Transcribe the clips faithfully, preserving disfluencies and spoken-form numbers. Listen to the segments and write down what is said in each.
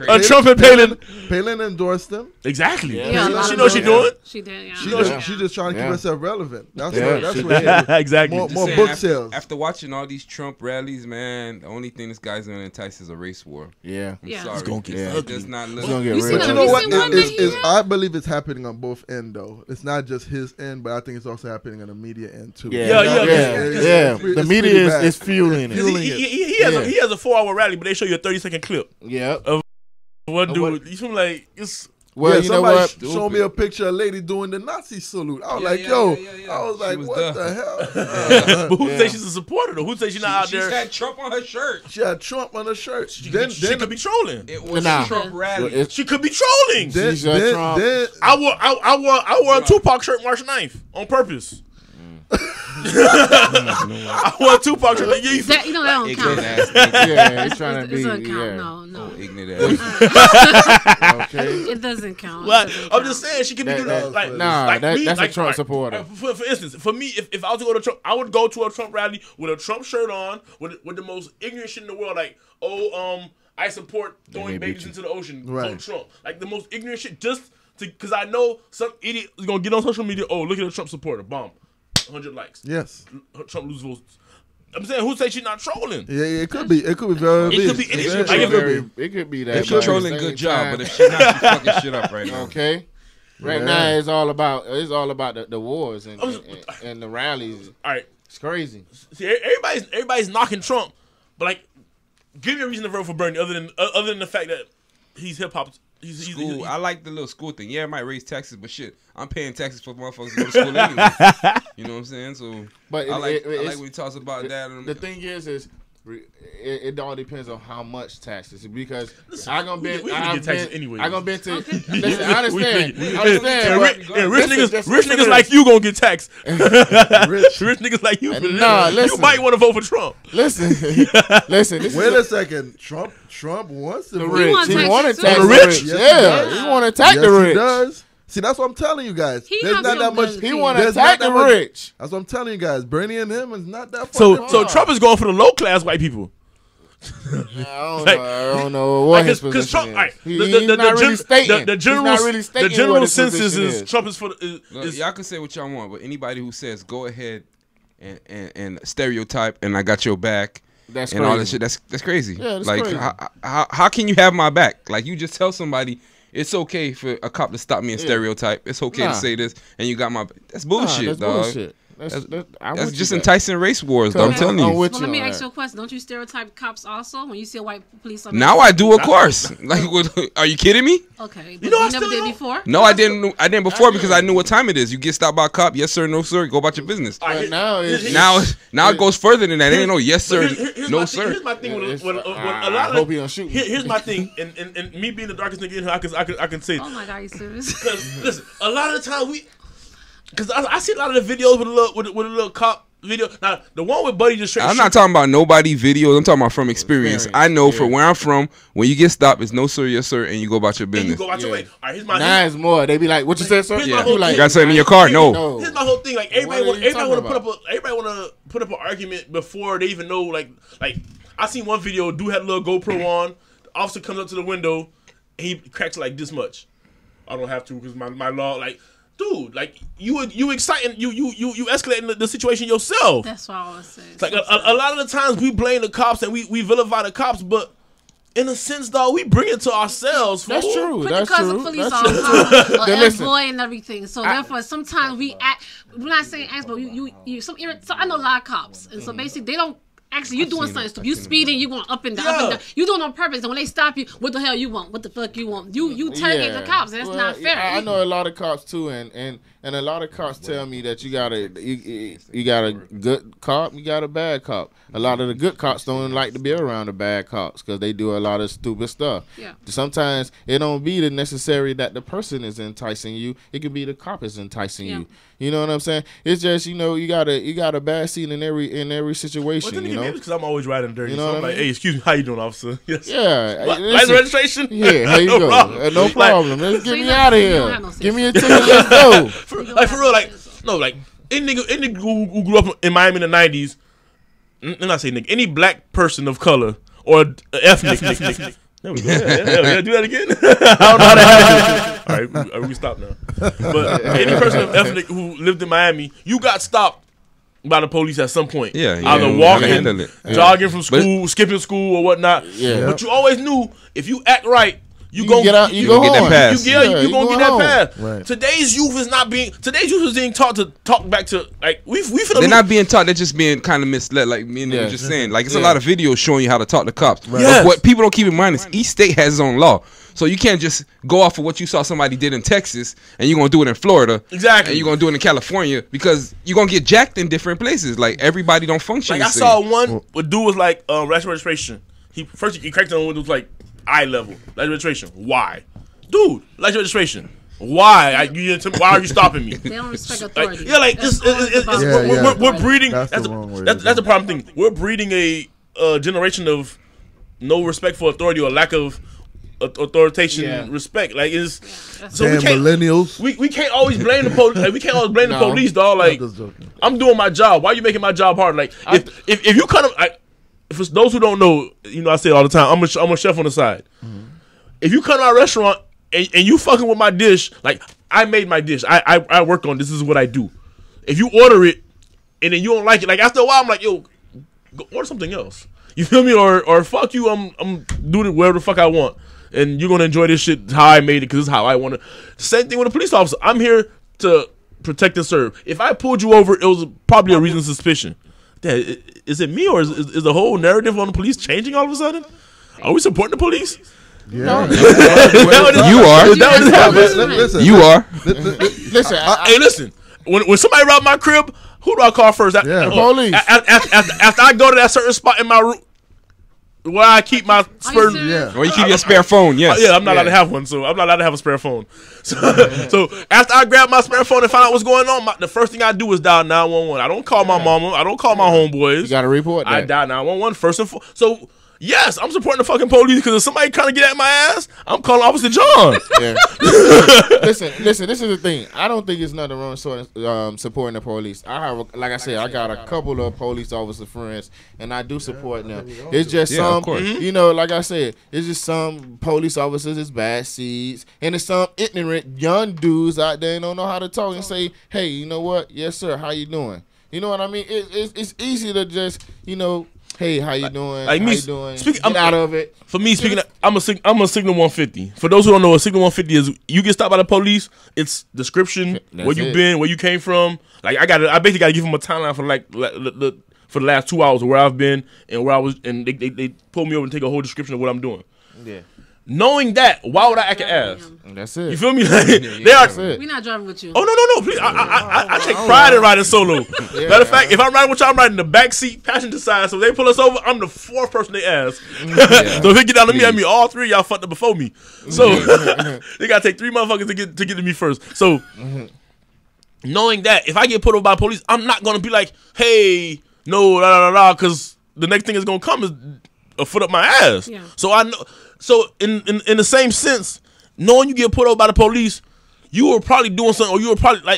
uh, Trump and Palin. Palin endorsed them. Exactly. Yeah, yeah, she knows she's doing. She did. Yeah. She knows just, yeah. she just trying to Yeah. keep herself relevant. That's Yeah, what. That's she what. did. It is. Exactly. More, Just more saying, book after, sales. After watching all these Trump rallies, man, the only thing this guy's gonna entice is a race war. Yeah. I'm Yeah. sorry. It's gonna get Yeah. It ugly. does not look. It's gonna get You see real. But the you know You what? seen one It- it's- that he it's- had? I believe it's happening on both ends, though. It's not just his end, but I think it's also happening on the media end too. Yeah, Yeah, yeah, yeah, yeah. it's- yeah. it's- The it's media pretty is, bad. is fueling it. Fueling He, it. he, he, he has Yeah. a he has a four hour rally, but they show you a thirty second clip. Yep. One Uh, dude, what- you feel like it's. Well, yeah, you know somebody what? sh- showed me a picture of a lady doing the Nazi salute. I was Yeah, like, yeah, yo, yeah, yeah, yeah. I was She like, was what the- the hell? But who Yeah. say she's a supporter though? Who say she's not out She there? had Trump on her shirt. She had Trump on her shirt. She, then, could, be, she then, could be trolling. It was Nah. a Trump rally. It's- She could be trolling. then, She's a then, Trump. then, I wore I, I wore I wore a Tupac shirt March ninth on purpose. I wore a Tupac shirt. Yeah, you That, you know that don't Ignorant count. ass nigga. Yeah, he's trying to It be. doesn't count. Yeah. No, no. Oh, ignorant ass. Okay. It doesn't count. Well, It doesn't I'm count. just saying she could be That- doing that- like nah, like that- me, that's a like, Trump like, supporter. like, For, for instance, for me, if, if I was to go to Trump, I would go to a Trump rally with a Trump shirt on, with with the most ignorant shit in the world, like oh um I support throwing may beat babies you. into the ocean, Right. vote Trump, like the most ignorant shit, just to because I know some idiot is gonna get on social media. Oh, look at a Trump supporter, bomb, one hundred likes. yes. Trump lose votes. I'm saying, who say she's not trolling? Yeah, yeah, it could be. It could be very. It could be big. any It shit. could Like, be it could very- Very, it could be that. If but she's at the trolling, same good job. time- But if she's not, she's fucking shit up right now. Okay. Right Yeah. now, it's all about it's all about the, the wars and, and, and, and the rallies. All right. It's crazy. See, everybody's everybody's knocking Trump, but like, give me a reason to vote for Bernie other than uh, other than the fact that he's hip hop. He's, he's, School, he's, I like the little school thing. Yeah, it might raise taxes, but shit, I'm paying taxes for motherfuckers to go to school anyway. You know what I'm saying? So, But I it- like it- I it's- like when he talks about that. And, The thing is, is re- it, it all depends on how much taxes because I gonna we- be we finna I get taxes been anyways. I gonna be to Okay. listen. I understand. We- we- I understand. and but- rich, and rich listen, niggas, just rich listen niggas to like this. you gonna get taxed. Rich. Rich niggas like you, Nah, you listen. might want to vote for Trump. Listen, listen. This Wait a is second. Trump. Trump wants to the vote. rich. wanna He tax want to it too. tax The the rich? rich. Yes, he Yeah, does. he want to attack Yes, the he rich. does. See, that's what I'm telling you guys. He There's has not some that much. good He things. want to There's attack not the that much- rich. That's what I'm telling you guys. Bernie and him is not that. So, fucking so far. Trump is going for the low class white people. I don't Like- know. I don't know what his Because position Trump, is. all right, He, the, he's the, the, not really gen- stating. the, the He's general, not really the stating general what his census position is, is. Trump is for the, is, Look, is y'all can say what y'all want, but anybody who says go ahead and, and, and stereotype and I got your back That's and all that crazy. shit, that's that's crazy. Yeah, that's like crazy. How, how how can you have my back? Like you just tell somebody it's okay for a cop to stop me and Yeah. stereotype. It's okay Nah. to say this and you got my back. That's Nah, bullshit, that's dog. bullshit. That's, That's- that's, I'm That's with just you, enticing race wars, though. I'm Okay. telling I'm you. with Well, you let me on ask that. you a question. Don't you stereotype cops also when you see a white police officer? Now I do, of course. Like, what, are you kidding me? Okay, but You you, know, I never still did don't- before. No, I didn't. I didn't before because I knew what time it is. You get stopped by a cop, yes sir, no sir, go about your business. all right, But here- now here- it's- here- Now, now it goes further than that. It ain't no yes But sir, here- here- here's no my thing, sir. Here's my thing with, It's- with, with, with I- a lot I of hope he don't shoot me. Here, here's my thing, and, and and me being the darkest nigga in here, I can I can I can say. Oh my god, you serious? Because listen, a lot of the time we, because I, I see a lot of the videos with a little with, a- with a little cop video. Now the one with Buddy just straight. I'm not talking about nobody videos. I'm talking about from experience. Experience, I know yeah. from where I'm from, when you get stopped, it's no sir, yes sir, and you go about your And you business. go out your Yeah. way. All right, here's my. Now here's, it's more. They be like, "What you said, sir?" Here's my You whole like, thing. You got something in your car? No. No. here's my whole thing. Like everybody, What are want, you everybody want to talking put up a, everybody want to put up an argument before they even know. Like, like I seen one video. Dude had a little GoPro on. The officer comes up to the window, and he cracks like this much. I don't have to because my, my law. Like, dude, like you would you exciting you you you you escalating the, the situation yourself. That's what I was saying. It's like a, a, a lot of the times we blame the cops and we we vilify the cops, but in a sense, though, we bring it to ourselves. That's fool. true. But That's because true. the police That's are true. calm or Then listen. employed and everything, so therefore sometimes we act. We're not saying act, but you you, you some irrit- so I know a lot of cops, and so basically they don't. Actually, you doing seen something it. stupid. I've You seen it. speeding, you going up and down, up Yeah. and down. You doing it on purpose. And when they stop you, what the hell you want? What the fuck you want? You you target the cops. That's Well, not fair. I I know a lot of cops too, and and and a lot of cops tell me that you got a you, you, you got a good cop, you got a bad cop. A lot of the good cops don't like to be around the bad cops because they do a lot of stupid stuff. Yeah. Sometimes it don't be the necessary that the person is enticing you. It could be the cop is enticing Yeah. you. You know what I'm saying? It's just you know you got a you got a bad scene in every in every Well, situation. then You again, maybe know? because I'm always riding dirty. You know so what I'm I like, mean? hey, excuse me, how you doing, officer? Yes. Yeah. Li- listen. License registration? Yeah, here you no go. Problem. Uh, no Like, problem. Let's So get you me don't- out of you don't here. have no Give me a sense. ticket. Let's go. For, You don't like for have real, like sense. no, like any nigga, any nigga who, who grew up in Miami in the nineties, and I say nigga, any black person of color or ethnic, ethnic, There we go. Yeah, yeah, yeah, yeah, do that again. I don't know how that happened. All right, we, we stop now. But any person of ethnic who lived in Miami, you got stopped by the police at some point. Yeah, yeah. Either walking, jogging from school, but, skipping school, or whatnot. Yeah. But you always knew if you act right, you, you gonna get out, you, you go gonna get that pass. You, yeah, yeah, you, you gonna get that home. pass. Right. Today's youth is not being. Today's youth is being taught to talk back to like we we. They're not being taught. They're just being kind of misled. Like me and yeah. you were just saying. Like it's yeah. a lot of videos showing you how to talk to cops. Right. Yes. But what people don't keep in mind is each state has its own law. So you can't just go off of what you saw somebody did in Texas and you're gonna do it in Florida. Exactly. And you're gonna do it in California because you're gonna get jacked in different places. Like everybody don't function. Like the I same. saw one. A dude was like uh, registration. He first he cracked on when it was like eye level registration. Why? Dude, like registration. Why? I, you, why are you stopping me? They don't respect authority. Like, yeah, like it's, it's, it's, it's, yeah, we're, yeah. we're, we're breeding. That's, that's, the a, wrong way that's, that's the problem thing. We're breeding a uh, generation of no respect for authority or lack of authorization yeah. respect. Like it's so Damn we can't, millennials. We we can't always blame the police. Like, we can't always blame no. the police, dog. Like I'm doing my job. Why are you making my job hard? Like I, if, if if you kind of like, if it's those who don't know, you know I say it all the time. I'm a I'm a chef on the side. Mm-hmm. If you come to our restaurant and, and you fucking with my dish, like I made my dish. I, I I worked on this. This is what I do. If you order it and then you don't like it, like after a while, I'm like, yo, go order something else. You feel me? Or or fuck you. I'm I'm doing it wherever the fuck I want, and you're gonna enjoy this shit how I made it because it's how I want to. Same thing with a police officer. I'm here to protect and serve. If I pulled you over, it was probably a reason of suspicion. Dad, is it me or is, is, is the whole narrative on the police changing all of a sudden? Are we supporting the police? Yeah. No. You are. Listen, You are. Listen. I, hey, listen. When when somebody robbed my crib, who do I call first? Yeah. Uh, Police. After, after, after I go to that certain spot in my room where I keep my spare. Yeah. Or you keep your spare phone. Yes. Yeah, I'm not yeah. allowed to have one, so I'm not allowed to have a spare phone. So, so after I grab my spare phone and find out what's going on, my, the first thing I do is dial nine one one. I don't call my mama. I don't call my homeboys. You got to report that. I dial nine one one first and foremost. So. Yes, I'm supporting the fucking police because if somebody trying to get at my ass, I'm calling Officer John. Yeah. listen, listen. This is the thing. I don't think it's nothing wrong with um, supporting the police. I have, a, like I said, I got a couple of police officer friends, and I do support them. It's just Yeah, some, of course. you know, like I said, it's just some police officers is bad seeds, and it's some ignorant young dudes out there and don't know how to talk and say, "Hey, you know what? Yes, sir. How you doing?" You know what I mean? It, it's it's easy to just, you know. Hey, how you doing? Like how me, you doing? speaking, Get I'm, out of it. For me, speaking, of, I'm a sig- I'm a Signal one fifty. For those who don't know, a Signal one fifty is you get stopped by the police. It's description, That's where you it. been, where you came from. Like I got, I basically got to give them a timeline for like the, the for the last two hours of where I've been and where I was, and they they, they pull me over and take a whole description of what I'm doing. Yeah. Knowing that, why would I act an ass? That's it. You feel me? Like, they are. That's it. We're not driving with you. Oh no no no! Please, I I, I, I take pride in riding solo. Yeah. Matter of fact, if I'm riding with y'all, I'm riding the back seat, passenger side. So if they pull us over, I'm the fourth person they ask. Yeah. So if it get down to me, I mean all three of y'all fucked up before me. So they gotta take three motherfuckers to get to get to me first. So mm-hmm. knowing that, if I get pulled over by police, I'm not gonna be like, hey, no, la la la, because the next thing is gonna come is a foot up my ass. Yeah. So I know. So in, in in the same sense, knowing you get pulled over by the police, you were probably doing something, or you were probably like.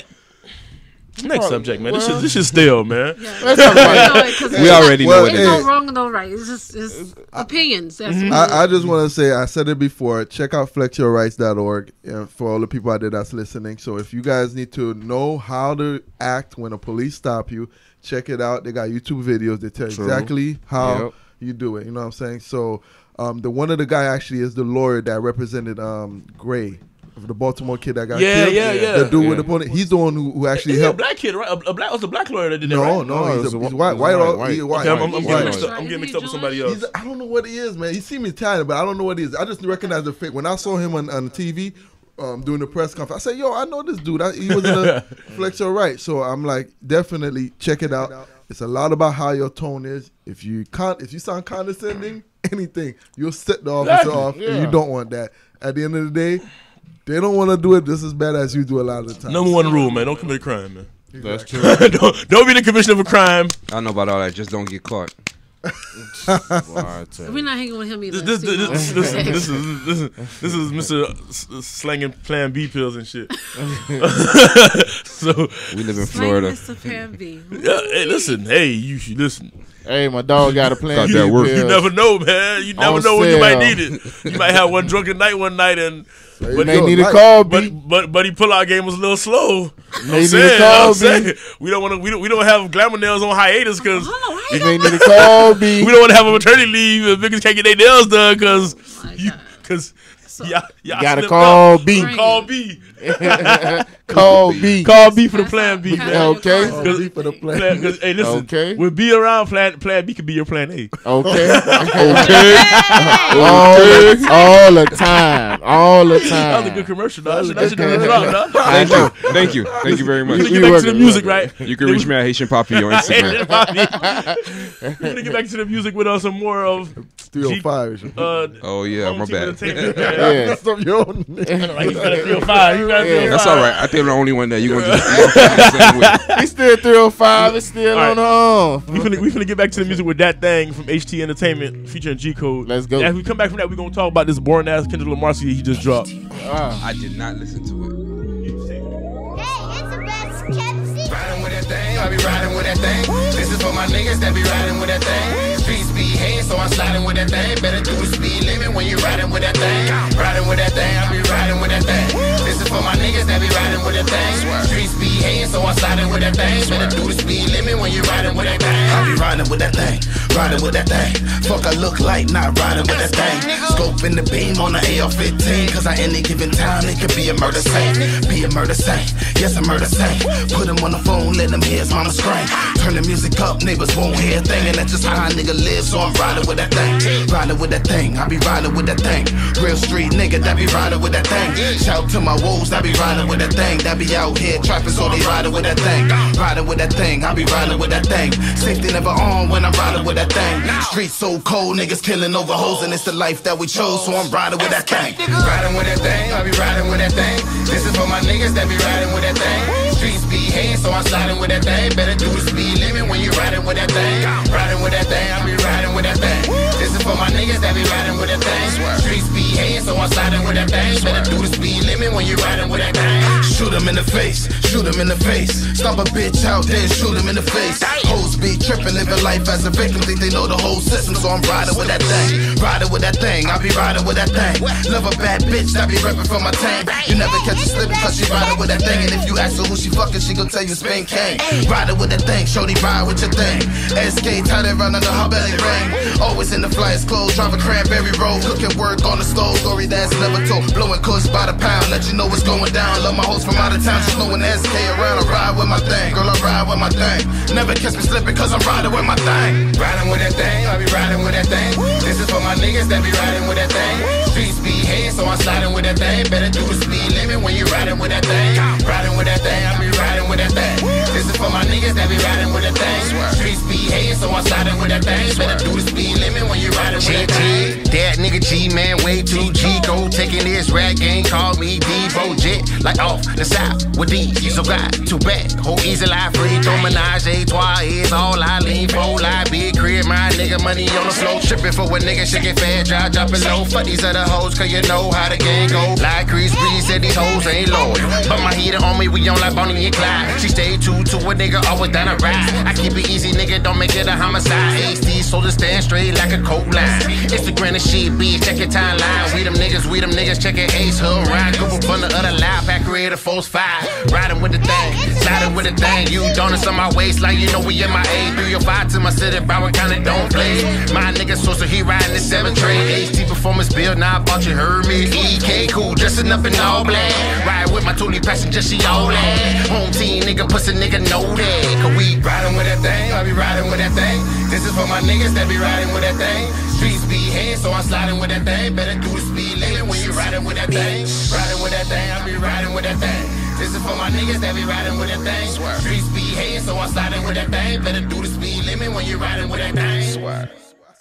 Next Probably, subject, man. well, this shit, this shit stale, man. Yeah. Let's talk about it. You know, We already Well, know what There's it no is. wrong and no right. It's just it's opinions. That's Mm-hmm. what it I, I is. just want to say, I said it before, check out flex your rights dot org uh, for all the people out there that's listening. So if you guys need to know how to act when a police stop you, check it out. They got YouTube videos that tell you True. exactly how Yep. you do it. You know what I'm saying? So um, the one of the guy actually is the lawyer that represented um, Gray, the Baltimore kid that got Yeah, killed. yeah, yeah. The dude Yeah. with the pony. He's the one who, who actually He's a helped. black kid, right? A, a black was a black lawyer that did that, No, right? no, No, he's, it's a, a he's wh- white. it's White, white, white, white. he white. Okay, I'm, I'm, I'm He's getting Jewish, mixed up. right? I'm getting Isn't mixed he up with somebody Jewish? else. He's, I don't know what he is, man. He see me Italian, but I don't know what he is. I just recognize the fake. When I saw him on, on T V um, doing the press conference, I said, "Yo, I know this dude. I, he was in a Flex Your Right." So I'm like, definitely check it out. It's a lot about how your tone is. If you can't, if you sound condescending, anything, you'll set the officer Exactly. off, and Yeah. you don't want that. At the end of the day, they don't want to do it just as bad as you do a lot of the time. Number one rule, man: don't commit a crime, man. That's true. don't, don't be the commissioner of a crime. I don't know about all that. Just don't get caught. We're not hanging with him either. This, this, this, this, this, See, this is this is this is Mister S- slanging Plan B pills and shit. So We live in Slang Florida. Mister Plan B. yeah, hey, listen, hey, you should listen. Hey, my dog got a plan. Thought B that worked. You pills. never know, man. You never On know when you might sale. need it. You might have one drunken night one night, and You but, May Yo, need a like- call, but B. but but he pull out game was a little slow. May I'm need saying, a call, I'm B. saying, we don't want to. We don't. We don't have GlamourNailz on hiatus because Hold on, why You you may got need a call, B. we don't want to have a maternity leave if niggas can't get their nails done because my you God. because So- y'all y'all Gotta slipped call up. B. Right. Call B. Call B. Call B for the Pass Plan out- B, pass man. out your Okay. cards. Oh, B for the plan. Plan, 'cause, hey, listen. Okay. With B around, Plan Plan B could be your Plan A. Okay. Hey! all, the, all the time. All the That was a good time. commercial, dog. That That was should a have good been dropped, dog. Thank you. Thank you. Thank you very We're much. gonna We get back to working, the we music, working. right? You can reach me at Haitian Poppy on Instagram. We're gonna get back to the music with uh, some more of three oh five. uh. Oh yeah, Home my Team bad. Entertainment. Yeah. That's up your own. Like you got a three oh five. You got a three oh five. That's all right. I think I'm the only one that you gonna just you gonna feel the same way. We still three oh five. It's still All on the own. We finna, we finna get back to the music with That Thing from H T Entertainment featuring G Code. Let's go. As we come back from that, we're gonna talk about this boring ass Kendrick Lamar C D he just dropped. Ah. I did not listen to it. Hey, it's the best kept secret. Riding with that thing, I be riding with that thing. This is for my niggas that be riding with that thing. Streets be hating, so I'm sliding with that thing. Better do the speed limit when you riding with that thing. Riding with that thing, I be riding with that thing. This is for my niggas that be riding with that thing. Streets be hating, so I'm sliding with that thing. Better do the speed limit when you riding with that thing. I be riding with that thing, riding with that thing. Fuck, I look like not riding with that thing. Scope in the beam on the A R fifteen, cause at any given time it could be a murder scene. Be a murder scene, yes a murder scene. Put him on the phone, let him hear his mama scream. Turn the music up, neighbors won't hear a thing. And that's just how a nigga live, so I'm riding with that thing. Riding with that thing, I be riding with that thing. Real street nigga that be riding with that thing. Shout to my woes that be riding with that thing. That be out here trapping, so they riding with that thing. Riding with that thing, I be riding with that thing. Safety never on when I'm riding with that thing. Streets so cold, niggas killing over hoes, and it's the life that we chose, so I'm riding with that thing. Riding with that thing, I be riding with that thing. This is for my niggas that be riding with that thing. Streets be hating, so I'm sliding with that thing. Better do the speed limit when you riding with that thing. Riding with that thing, I be riding with that thing. This is for my niggas that be riding with that thing. Streets be hating, so I'm sliding with that thing. Better do the speed limit when you riding with that thing. Shoot him in the face, shoot him in the face. Stop a bitch out there, shoot him in the face. Hoes be tripping, living life as a victim, think they know the whole system, so I'm riding with that thing. Riding with that thing, I be riding with that thing. Love a bad bitch that be repping for my tank. You never catch her slipping cause she riding with that thing. And if you ask her who she fucking, she gon' tell you Spain King. Riding with that thing, shorty ride with your thing. S K tight around under her belly ring. Always in the flyers clothes, driving cranberry road. Cooking work on the stove, story that's never told. Blowing kush by the pound, let you know what's going down. Love my hoes from out of town, just knowing S K around. I ride with my thing, girl I ride with my thing. Never catch me slipping cause I'm riding with my thing. Riding with that thing, I be riding with that thing. This is for my niggas that be riding with that thing. Streets be hating, so I'm sliding with that thing. Better do the speed limit when you riding with that thing. Riding with that thing, I be riding with that thing. This is for my niggas that be riding with that thing. Streets be hating, so I'm sliding with that thing. Better do the speed limit when you riding with that thing. That nigga G man way too G go taking this rap game. Call me Debo Jet like off the south with these. So got too bad, whole easy life free. Throw menage a trois is all I lean for. Like big crib, my nigga money on the floor. Tripping for a nigga shaking fast, drop dropping low. Fuck these other hoes, cause you know how the game go. Like Chris Breeze said these hoes ain't loyal. But my heater on me, we on like Bonnie and Clyde. She stay true to a nigga, always down a ride. I keep it easy, nigga, don't make it a homicide. H D soldiers stand straight like a cold line. Instagram and shit, bitch, check your timeline. We them niggas, we them niggas, check your ace, hood ride. Group up on the other loud, pack creator, force five. Riding with the thing, sliding with the thing. You donuts on my waist, like you know we in my A. three oh five to my city, Broward County, don't play. My nigga so so he riding the seven trade. H D performance bill, now I bought you heard me. E K cool, dressing up in all black. Ride with my Tony passenger, she all that. Home team nigga, pussy nigga, know that. Cause we riding with that thing, I be riding with that thing. This is for my niggas that be riding with that thing. Streets be hating, so I'm sliding with that thing. Better do the speed limit when you riding with that thing. Riding with that thing, I be riding with that thing. This is for my niggas that be riding with that thing. Streets be hating, so I'm sliding with that thing. Better do the speed limit when you riding with that thing.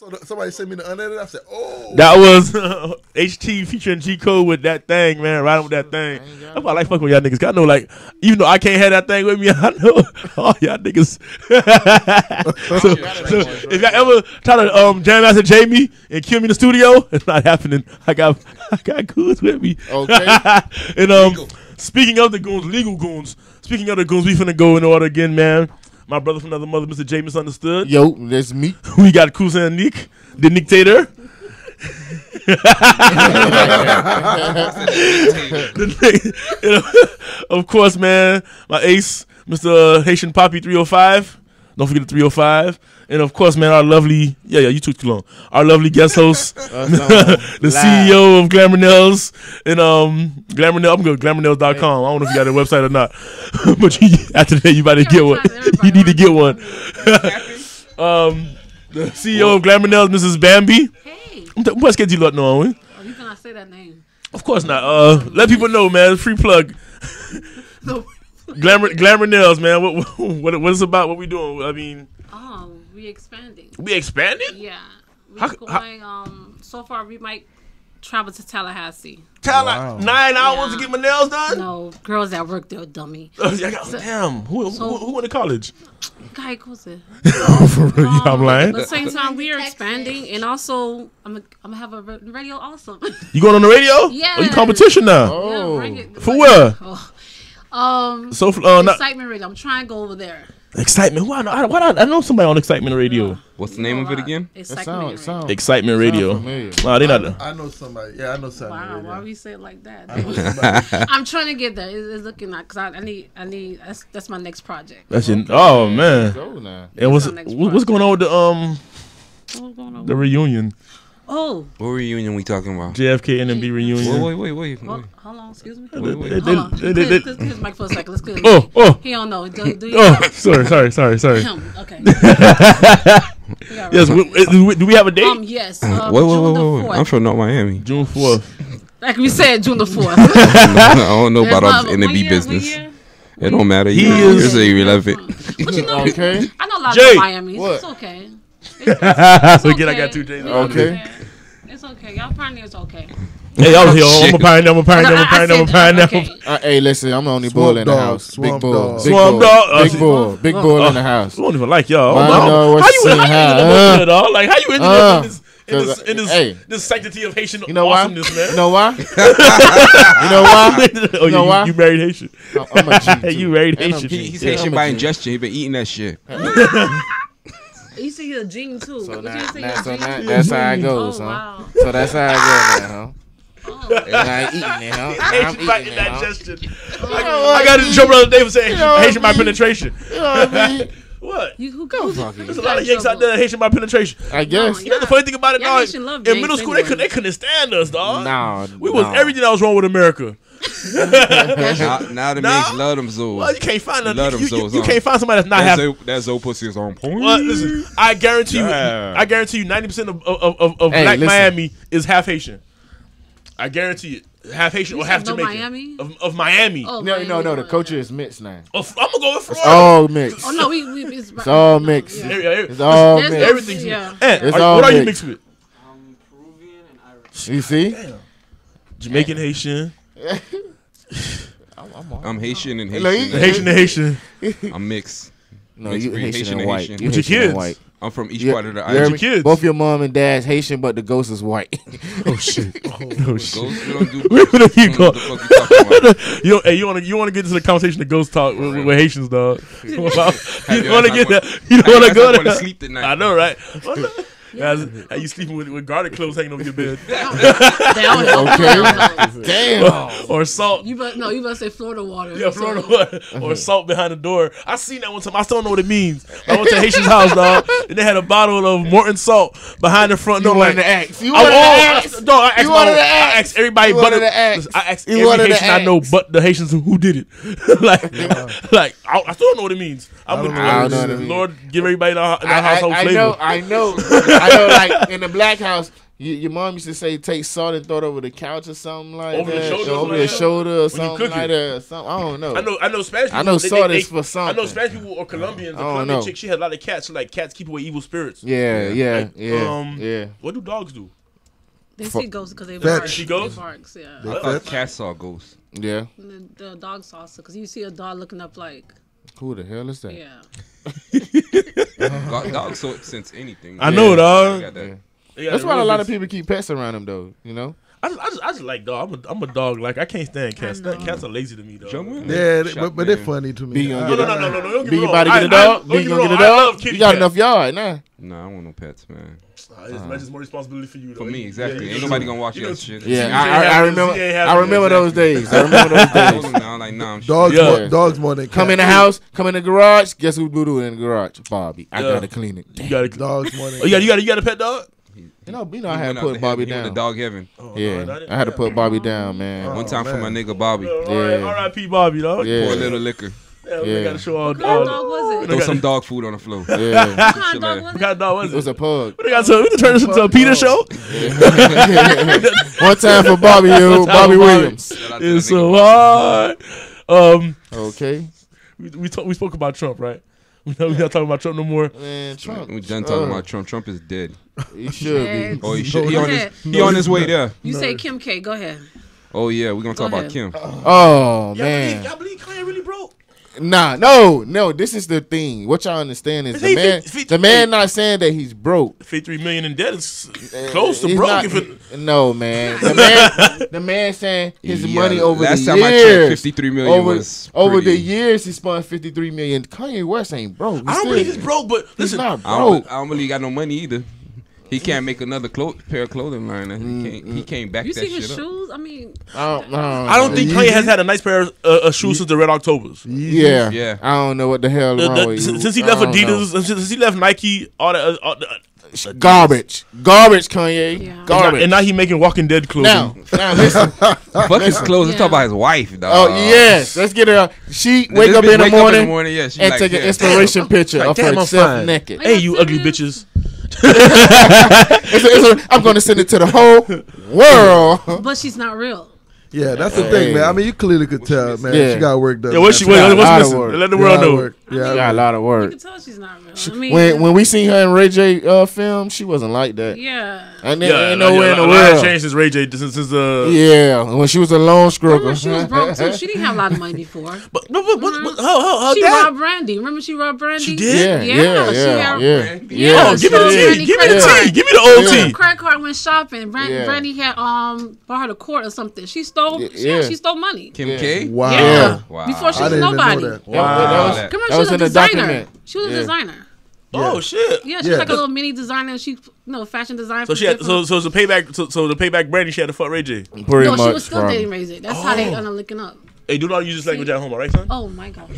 saw the, somebody sent me the unedited. I said, "Oh, That was uh, H T featuring G Code with that thing, man. Riding with that thing. That's why I like fucking with y'all niggas. 'Cause I know, like, even though I can't have that thing with me, I know all y'all niggas. so, so if y'all ever try to um, jam master Jamie and kill me in the studio, it's not happening. I got I got goons with me. Okay. And um, speaking of the goons, legal goons. Speaking of the goons, we finna go in order again, man. My brother from another mother, Mister J Misunderstood. Yo, that's me. We got Kusa and Nick, the dictator. You know, of course, man, my ace, Mister Haitian Poppy three oh five. Don't forget the three oh five. And of course, man, our lovely, yeah, yeah, you took too long. Our lovely guest host, the C E O of GlamourNailz. And um, GlamourNailz, I'm good, glamour nails dot com. I don't know if you got a website or not. But you, after that, you better get one. You need to get one. um, the C E O of GlamourNailz, Missus Bambi. Hey. What's get you lot know? Oh, you cannot say that name. Of course not. Uh, let people know, man. Free plug. No. Glamour, GlamourNailz, man. What, what, what is it about? What we doing? I mean, Oh, we expanding. we expanded. Yeah. We're How- going, um, so far we might travel to Tallahassee. Tell Wow. like nine hours Yeah. to get my nails done. No, girls at work, they're dummy. Uh, I got, damn. Who, so- who, who went to college? Guy goes it. For real, I'm lying. But at the same time, we are expanding, and also, I'm gonna I'm have a ra- radio also. You going on the radio? Yeah. Oh, you competition now? Oh. Yeah, bring it. For where? Oh. Um, So uh, not, Excitement Radio. I'm trying to go over there. excitement. Why? I, why not? I know somebody on Excitement Radio. What's the name of it again? That Excitement sound, Radio. sound, Excitement Radio. familiar. Wow, they not. I know somebody. Yeah, I know somebody. Wow, radio. why we say it like that? I know somebody. I'm trying to get there. It's, it's looking like because I, I need, I need. That's that's my next project. That's your, oh man. Go now. And what's That's our next what- what's going on with the um What's going on? the reunion? Oh, What reunion we talking about? J F K N M B reunion. Wait, wait, wait, wait. oh, wait. hold on. Excuse me. They- Wait, wait. they- they- Hold on. they- they- Clear- clear- clear his mic for a second. Let's clear. his Oh, mic. oh, He don't know. Do, do you oh! know? Sorry, sorry, sorry, sorry. Him. Okay. We got Yes, right. we, do we- do we have a date? Um. Yes. Uh, Wait, wait, June wait, the wait, wait. fourth. I'm from North Miami. June fourth. Like we said, June the fourth. I don't know about all That's this not- N and what B year, what business. year? It don't matter. He You is- It's irrelevant. But you know, Okay. I know a lot Jay. of Miami. What? It's okay. It's, it's, it's So okay. again, I got two J's. We Okay. understand. It's okay. Y'all pioneers okay. Hey, I was here. I'm a Shit. pioneer. I'm a pioneer. I'm a I- I pioneer. I'm a said, pioneer. okay. Uh, hey, listen, I'm the only Swamp bull in the dog, house. Big swamp bull. dog. Big Swamp bull. dog. Uh, Big bull. Big bull in the house. I don't even like y'all. I How- know what how you you, how you saying, ended huh? up here, dog? Like how you ended Uh, up in this, in this, 'cause, in this, hey. this sanctity of Haitian You know why? awesomeness, man? You know why? you know why? oh, You know you, why? you married Haitian. I'm a G too. You married And I'm Haitian. G. He, he's Yeah, Haitian I'm a by G. ingestion. He been eating that shit. You see he a gene too. So, What now, you say now, he a so gene? now, that's how it Oh goes, huh? wow. So that's how it goes now, huh? Oh. And I ain't eating it, huh? I'm Haitian by eating it, huh? indigestion. I, I got in trouble the other day for saying You know what Haitian I by mean? penetration. You know what I mean? What? You who go fuck it. There's a lot of yanks out there Haitian by penetration. I guess. You know the funny thing about it, Y'all dog? Haitian love In gangs middle school, they anyway. couldn't they couldn't stand us, dog. Nah, We was nah. everything that was wrong with America. now, now the Nah. mix love them Zoes. Well, you can't find Love nothing. them You, you, Zoes, you huh? can't find somebody that's not That happy. Zoe, that Zoe pussy is on point. Well, listen, I guarantee you, Damn. I guarantee you, ninety percent of of, of, of Hey, Black listen. Miami is half Haitian. I guarantee it, half Haitian You or half said no Jamaican. Miami? Of, of Miami. Oh, No, Miami, no, no. The oh, culture yeah. is mixed now. Of- I'm gonna go with It's Florida. all mixed. Oh no, we we it's, It's all mixed. Yeah. Yeah, yeah, It's all There's no- mixed. everything's yeah. Eh, It's are- all what are you mixed. mixed with? I'm Peruvian and Irish. You see? Jamaican, Haitian, I'm Haitian and Like, Haitian. Haitian and Haitian. I'm mixed. No, Mixed you breed, Haitian, Haitian and and white. Haitian. You With your Haitian and kids. white. I'm from each Yeah, part of the you With heard your island. me? kids. Both your mom and dad's Haitian, but the ghost is white. Oh shit. Oh, oh shit. Ghosts, we don't do Where ghosts. do you We go? don't know what the fuck you talking about. You know, hey, you want to you want to get into the conversation of ghost talk with, with, with Haitians, dog? you Have don't your want to ass get not that? You don't Have your want to ass go not there? going to sleep tonight. I know, right? Guys, how you sleeping with, with garlic cloves hanging over your bed, That don't help. That don't help. Damn. or salt? You better no, you better say Florida water. Yeah, Florida water, or salt behind the door. I seen that one time. I still don't know what it means. I went to Haitian's house, dog, and they had a bottle of Morton salt behind the front You door. wanted Like, to ask. You I, wanted to oh, ask. I, dog, I asked, You my, wanted to I ask. asked everybody You but wanted the, to ask. listen, I asked You every wanted to Haitian I know ask. but the Haitians who did it. like, like I, I still don't know what it means. I'm I don't gonna, know what it Lord, means. Lord, give everybody in our, in our I, household I, I flavor. know, I know, I know. Like in the black house, You, your mom used to say take salt and throw it over the couch or something like Over the that. shoulder, or over like the that. shoulder or When you something cook like it. that. Or something. I don't know. I know, I know Spanish people. I know they, salt they, is they, for something. I know Spanish people or Colombians. The I don't Colombian know. chick, she had a lot of cats. So like cats keep away evil spirits. Yeah, yeah, Like, yeah, um, yeah. What do dogs do? They Fu- see ghosts because they Fetch. bark. She goes? They barks, yeah. They I thought fetch. cats saw ghosts. Yeah. And the, the dogs also, because you see a dog looking up like, Who the hell is that? yeah. Dog- Dogs so sense anything. I know, They dog. got that. They got That's the why a real lot of big- people keep pets around them, though. You know. I just, I just, I just like dog. I'm a, I'm a dog. Like I can't stand cats. I know. Cats are lazy to me, dog. Jump in. Yeah, they- Shot but, but they're man. funny to me. B gonna I- No, get no, it. no, no, no, no. Don't get B me wrong. about to I- get a I- dog. don't B get me gonna get a wrong. I love dog. kitty You got cats. enough yard now. No, I want no pets, man. Uh, it's, that's just more responsibility for you. For though. me, You- exactly. yeah, Ain't you- nobody gonna watch you that know, shit. Yeah, You I, ain't I, I have- remember. you ain't have I to, remember those exactly. days. I remember those I told days. him now, like, nah, I'm Dogs, Yeah. more, dogs more than cats. Come in the house. Come in the garage. Guess who do it in the garage? Bobby. I Yeah. gotta clean it. You got to. Dogs more than Oh, you got you got you got a pet dog? You know, you know, I He had went to out put to Bobby heaven. He went down. to dog heaven. Oh, Yeah, no, didn't- I had to yeah. put Bobby down, man. Oh, One time for my man. nigga Bobby. All right, Yeah. R I P Bobby, dog. Yeah. Pour a little liquor. Yeah, we Yeah. got to show all. What kind of all dog was Throw it? some dog food on the floor. Yeah, What kind of dog was What it? kind of dog was it was it? a pug. We got to we to turn this into a Peter show. One time for Bobby, you, Bobby for Bobby. Williams. Shout out to the It's nigga so Bobby. hard. Um, Okay, we we, talk, we spoke about Trump, right? We know we not talking about Trump no more. man, Trump. We done talking uh, about Trump. Trump is dead. He should Yeah. be. Oh, he should. He Go on his ahead. he on his way there. You say Kim K. Go ahead. Oh yeah, we gonna talk Go about Kim. Oh Y'all man, believe, y'all believe Kanye really broke? nah, no, no. This is the thing. What y'all understand is Is the he man. fit- fit- The man not saying that he's broke. fifty-three million in debt is close to He's broke. not- if it, no, man. The man, the man saying his Yeah, money over last the time I checked, years. fifty-three million over, was over the pretty- years he spent fifty-three million. Kanye West ain't broke. He's I don't still- believe he's broke, but He's listen, not I don't, broke. I don't believe he got no money either. He can't make another clo- pair of clothing line. He can't. He can't back You that see shit his up. shoes? I mean, I don't, I don't, I don't know. think Kanye has had a nice pair of uh, uh, shoes since the Red Octobers. Yeah, Yeah. I don't know what the hell The- wrong the- with you. since, since he I left don't know. Adidas, since, since he left Nike, all that, uh, all the, Garbage, garbage, Kanye, Yeah. garbage. and now he making Walking Dead clothing. now, now listen. Fuck his clothes. Let's Yeah. talk about his wife, dog. Oh yes, let's get her. She This wake up bitch in the wake morning, Up in the morning yeah, she and like, take an yeah. inspiration picture Like, of damn, I'm herself fine. naked. Hey, you Are ugly serious? bitches. It's a- it's a- I'm going to send it to the whole world. but she's not real. Yeah, that's the Hey. thing, man. I mean, you clearly could tell, man. Yeah. She got work done. Yeah, what she man. what, got a what's lot of missing? work. Let the She world got know. work. She Yeah, got a lot of You work. can tell she's not real. I mean, When when we seen her in Ray J uh, film, she wasn't like that. yeah. And Yeah, then ain't like, nowhere yeah, in the a lot has world. changed since Ray J. Since, since uh. Yeah, when she was a lone struggle. Remember she was broke too. She didn't have a lot of money before. But but but, but, but how how how She that? robbed Brandy. Remember she robbed Brandy? She did? Yeah, Yeah, yeah, she yeah, had- yeah, Yeah, yeah. Oh, she give me the was tea. Brandy Give me the credit tea. card. Give me the old Yeah. tea. Credit card went shopping. Brandy, Yeah. Brandy had um brought her to court or something. She stole. Yeah, Yeah, yeah. she stole money. Kim Yeah. K. Wow. Yeah. Yeah. Wow. Before she I was didn't even know nobody. that. Wow. Wow. That was, Remember, that she was was a in the designer. document. She was a Yeah. designer. Oh shit. Yeah, she's Yeah. like a little mini designer. She, you know, fashion designer. So she had so so the payback so, so the payback Brandy she had to fuck Ray J. Pretty no, much. she was still probably. dating Ray J. That's how they Oh. end up linking up. Hey, do not use this language at home, all right, son? Oh my god.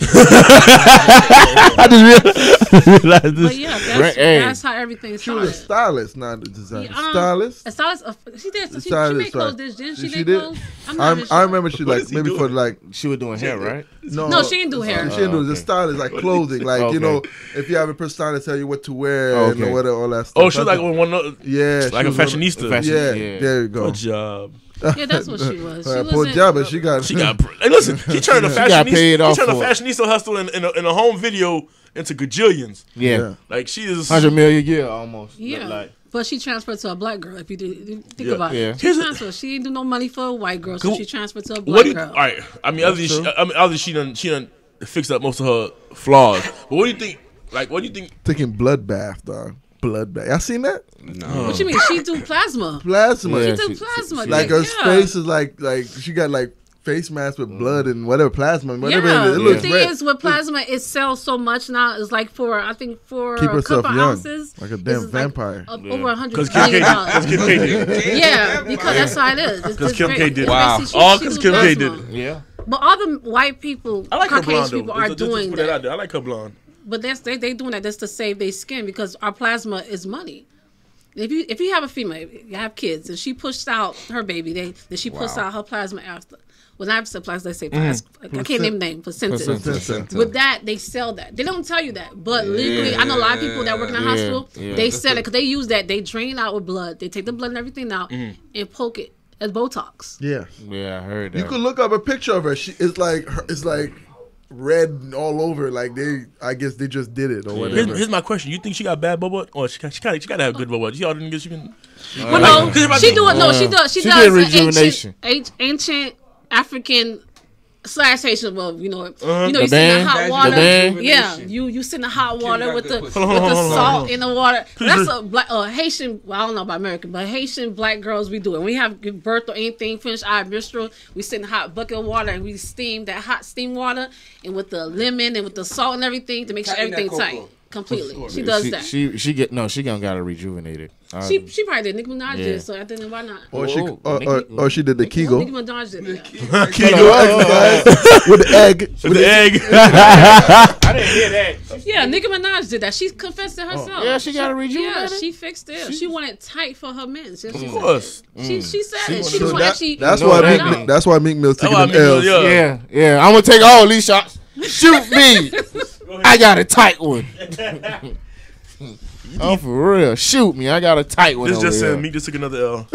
I just realized But this. yeah, Right, that's, hey. that's how everything She was a started. stylist, not a designer. Yeah, um, Stylist. A stylist. Uh, she did. She, she Stylist, made clothes. right. Did didn't she? She make did? clothes? I'm I, not even I sure. remember she What like is he maybe doing? for like She was doing hair, right? no No, she didn't do hair. She didn't do Oh, it. The okay. stylist like clothing, like Okay. you know, if you have a personality tell you what to wear Okay. and whatever all that stuff. Oh, she was like That's- one one yeah, like she a was one of- fashionista. Fashion- Yeah, Yeah. there you go. Good job. Yeah, that's what she was. She Uh, poor wasn't. job, but she got She got. Hey, listen, she turned a She got fashionista. paid She off turned a for it. fashionista hustle in, in, a, in a home video into gajillions. Yeah. Yeah. Like she is. Hundred million a year almost. Yeah. Look like. But she transferred to a black girl. If you, do, if you think Yeah. about Yeah. it, she Here's a- transferred. She didn't do no money for a white girl, so Cool. she transferred to a What black do you? girl. All right. I mean, other than she, true. I mean, other than she done, she done fixed up most of her flaws. But what do you think? Like, what do you think? taking bloodbath, dog. Bloodbath. Y'all seen that? No. What you mean? She do plasma. Plasma. Yeah, She do she- plasma. she- Like yeah. her face is like like she got like face mask with blood and whatever plasma, whatever Yeah, it, is. It the looks thing red. is with plasma, it sells so much now. It's like for I think for Keep a herself couple young, ounces, like a damn it's vampire. Like a- over a hundred Because Kim K million did. Because dollars. Kim K did. Yeah, because that's how it is. It's Because just Kim very- K did. it's Wow. basically she- All she 'cause do Kim K plasma. did it. Yeah. But all the white people, I like her Caucasian blonde though. people Just- are just to doing put that that. out there. I like her blonde. But that's they they doing that just to save their skin because our plasma is money. If you if you have a female, you have kids, and she pushed out her baby, they then she pushed Wow. out her plasma after. Well, not after plasma, they say plasma. I can't name the name, placenta. Placenta. With that, they sell that. They don't tell you that, but legally, I know a lot of people that work in the Yeah, hospital. yeah. They sell it because they use that. They drain out with blood. They take the blood and everything out and poke it as Botox. Yeah. Yeah, I heard that. You could look up a picture of her. She it's like her- it's like red all over. Like they, I guess they just did it or whatever. Here's, here's my question: you think she got bad bubble, or she she got she got to have good bubble? She already get she can. Well, no, Like, she do it. No, she does. She, She does did an rejuvenation. Ancient, ancient African slash Haitian. Well, you know, Uh-huh. you know, The you sit in band? the hot Magic water. band? Yeah, you you sit in the hot water got with good the with pussy. the Hold on, hold on, hold on, salt hold on. in the water. Please That's re- a black uh, Haitian. Well, I don't know about American, but Haitian black girls we do it. When we have give birth or anything, finish our menstrual, we sit in a hot bucket of water and we steam that hot steam water and with the lemon and with the salt and everything to make sure Tighten that everything tight. cocoa. Completely, she does she, that. She she get no. She gonna gotta rejuvenate it. Uh, She she probably did. Nicki Minaj Yeah. did, so I think why not? Or she, Whoa, or, Nicki- or, or she did the Nicki Kegel. Minaj did. that. Kegel exercise with the egg. With the egg. I didn't hear that. Yeah, Nicki Minaj did that. She confessed it herself. yeah, she gotta rejuvenate Yeah, it. she fixed it. She, wanted tight for her men. She, she, Of course. she, she said She it. wanted- She So was that, actually. that's No, why that Meek, ain't- that's why Meek Mill's taking why them Meek Mill, L's. yeah. Yeah, yeah. I'm gonna take all these shots. Shoot me. I got a tight one. Oh, for real. Shoot me. I got a tight one. This over just here. said Meek just took another L.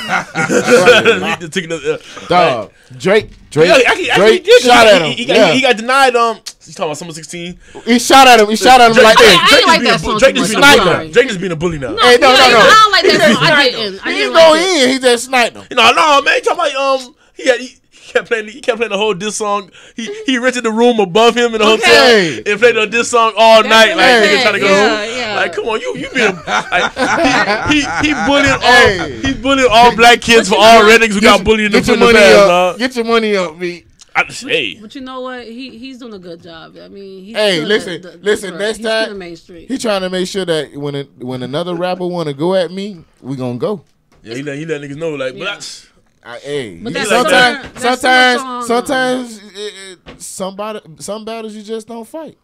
Meek just took another L. Dog. Drake. Drake. Yeah, actually, actually, Drake he did. shot he, at him. He, he, got, yeah. he, he got denied. Um, he's talking about summer sixteen. He shot at him. He shot at him Drake, like I this. ain't like Drake that just being song a- Drake too just much. being a I'm bully now. sorry. Drake just being a bully now. No, Hey, no, yeah, no, no. I don't like that song. I didn't. I He didn't didn't go like it. in. He just sniped him. No, no, man. He talking about um. He had. He, he kept playing. He kept playing the whole diss song. He he rented the room above him in the Okay. hotel and played the diss song all night. Like what nigga I trying to go. said. Yeah, yeah. Like come on, you you been like, he, he he bullied all Hey. he bullied all black kids for But you all know what? rednecks who got bullied in the, Get your in the money past, up. dog. Get your money up, me. I, hey, But you know what? He he's doing a good job. I mean, he's Hey, still listen, the, the, listen, the, next he's time- still the main street. He trying to make sure that when it, when another rapper want to go at me, we gonna go. yeah, he let he let niggas know like, Yeah. but I, hey, But you- that's sometimes, similar- that's sometimes, similar song. sometimes, it, it, somebody, some battles you just don't fight.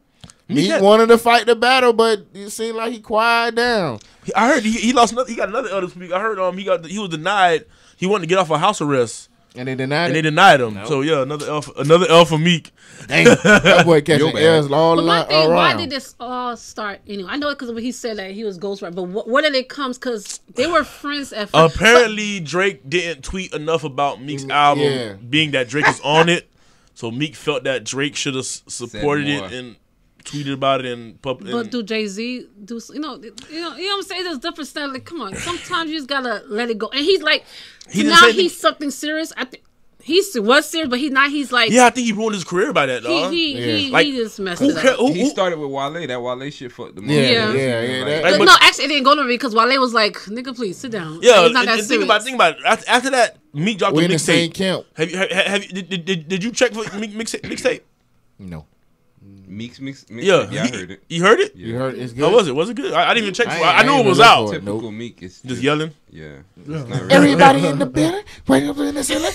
Me He that- wanted to fight the battle, but it seemed like he quiet down. I heard he, he lost another. He got another L this week. I heard um he got he was denied. He wanted to get off of house arrest And they denied and they it. denied him. So yeah, another L for, another L for Meek. Dang, that boy catching Yo, man. L's all, But my line, thing, all why around. did this all start? Anyway, I know because he said that he was ghostwriter, but wh- where did it come? Because they were friends at first. Apparently Drake didn't tweet enough about Meek's album, yeah. being that Drake is on it. So Meek felt that Drake should have supported more. it and tweeted about it and pub. But and- do Jay Z do s- you know you know you know what I'm saying? There's different stuff. Like, come on, sometimes you just gotta let it go. And he's like, He didn't now say he's something serious. I think he's was serious, but he now he's like, yeah, I think he ruined his career by that, he dog. he he, Yeah. Like, he just messed Who it ca- up. who- He who- started with Wale. That Wale shit fucked the Yeah, Yeah. yeah, yeah. that- Like, But but- no, actually, it didn't go to me because Wale was like, "Nigga, please sit down." Yeah, Like, it's not and, that and think serious. about think about it. After, after that, Meek dropped we a in the same mixtape. camp. Have you have, have you did, did, did you check for Meek mix, mixtape? No, Meeks, mix, mix. Yeah, yeah, I he- heard it. You heard it? you heard it's good. How was it? Was it good? I, I didn't even check. I For, ain't- I, I knew I it ain't was look out. for it. Typical Nope. Meek is Just yelling. Yeah. Yeah. It's not really- Everybody in the building. Wait up in the ceiling.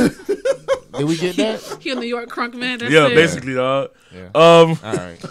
Did we get that? He a New York crunk man. That's Yeah, it. basically, dog. Yeah. Um, All right.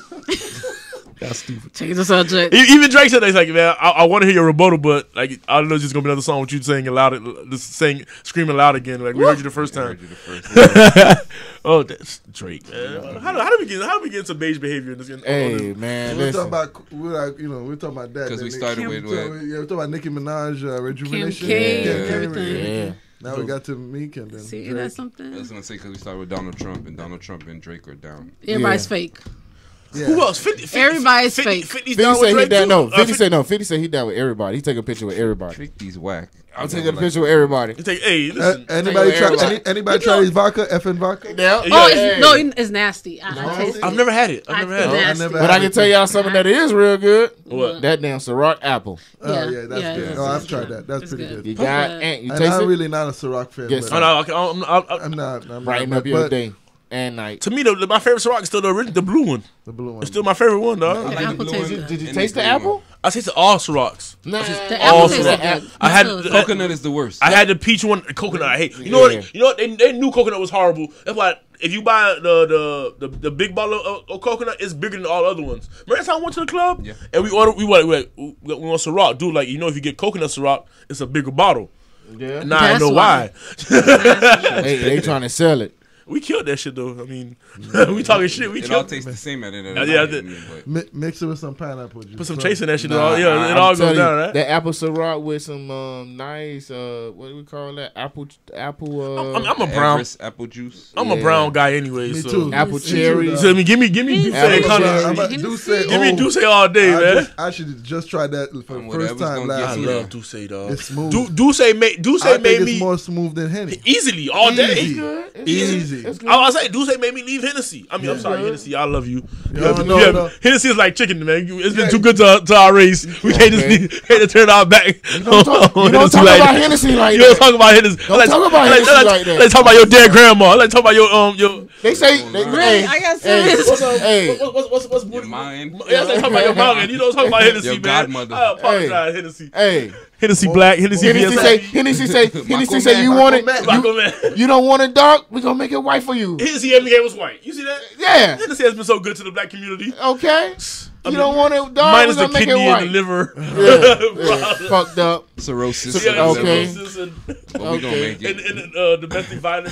that's stupid. Change the subject. E- Even Drake said that, he's like, man, I, I want to hear your rebuttal, but like, I don't know, it's just gonna be another song with you saying it loud, just saying, screaming loud again. Like we heard you the first I time. heard you the first time. Oh, that's Drake, man. How do, how do we get how do we get into beige behavior in this? In, Hey man, We're listen. talking about we're like you know we're talking about that 'Cause we Then started Nicki- with so, what? yeah we're talking about Nicki Minaj uh, rejuvenation. K, Yeah, everything. Yeah. Now we got to Meek and then See, Drake. that's I something. was gonna say because we started with Donald Trump and Donald Trump and Drake are down. Everybody's Yeah. fake. Yeah. Who else? fifty, fifty, Everybody's fifty, fake. fifty's fifty down said with he Drake down. too? No, Uh, fifty said no. fifty said he down with everybody. He take a picture with everybody. fifty's whack. I'm taking a picture with everybody. It's like, hey, Uh, listen. anybody try everybody. any, anybody try these vodka effing vodka? Yeah. Yeah, Oh, hey. it's, no, it's nasty. I, I taste I've it. never had it. I've I- never had it's it. nasty. I never But I can tell y'all something that is real good. What? That damn Ciroc apple. Oh Yeah, yeah, that's yeah, good. it's- Oh, I've it's tried good. that. That's It's pretty good. good. You got Okay. and you And taste I'm it. really not a Ciroc fan. Yes, but Oh, no, okay, I'm, I'm, I'm, Right Nah, Brighten but- up your but- day. and like To me, the, the, my favorite Ciroc is still the original, the blue one. The blue one. It's still my favorite one, dog. I like the apple blue tastes one good. Did you and taste the green apple? one. I tasted all Cirocs. Nah, The All apple tastes Ciroc. good. I had Me too. Coconut is the worst. I had the peach one. Coconut, I hate. You know Yeah. what? You know what? They, they knew coconut was horrible. That's why if you buy the the the, the big bottle of, of coconut, it's bigger than all other ones. Remember that time I went to the club Yeah. and we ordered we what we, we, we want Ciroc. Dude, like you know, if you get coconut Ciroc, it's a bigger bottle. Yeah. Now I That's know why. why. They, they trying to sell it. We killed that shit though. I mean, we talking shit. We It all killed. tastes the same at the end of Yeah, the yeah, night, I I did. mean, but- Mi- mix it with some pineapple juice. Put some So- chase in that shit. Nah, all, yeah, I- it I'm all goes telling down, you, right? That apple Ciroc with some um, nice uh, what do we call that? Apple apple. Uh, I'm, I'm a brown. Everest apple juice. I'm a Yeah. brown guy anyway. Me so. too. apple Me too, cherry. dog. So I mean, give me, give me, Douce Apple kind cherry. I'm of, about to do say, give me oh, Douce all day, I man. just, I should just try that for the I'm first whatever's time gonna get last I you year. love Douce, dog. It's smooth. Du- Douce made Douce I think made it's me more smooth than Henny. easily all day. Easy. Easy. It's good. I was like, Douce made me leave Hennessy. I mean, I'm Yeah. sorry, Hennessy. I love you. No, Yeah, no, yeah, no. Hennessy is like chicken, man. You- It's been Yeah. too good to, to our race. We can't just Okay. leave, can't just turn our back. You don't talk, you don't talk about Hennessy like You don't that. talk about Hennessy. Don't Let's- talk about let's- Hennessy let's- like that. Let's talk about your dead grandma. Let's talk about your um your. They say, they, Really? hey, I got hey, serious. What's up? Hey. What- what's what's what's Your booty? mind. Yeah, let's talk about your mom, man. You don't talk about Hennessy, Your man. godmother. I apologize, Hennessy. hey. Hennessy Black, Hennessy Hennessy V S. say, Hennessy say, Hennessy say, you man. want it, Marco, you, man. you don't want it dark, we gonna make it white for you. Hennessy every game was white. You see that? Yeah. Hennessy has been so good to the black community. Okay. I You mean, don't want it dark, minus we the gonna make kidney it and the white. liver. Yeah, fucked up. Cirrhosis. Yeah, Okay. cirrhosis and, But we gonna Okay. make it. and, and uh, domestic violence.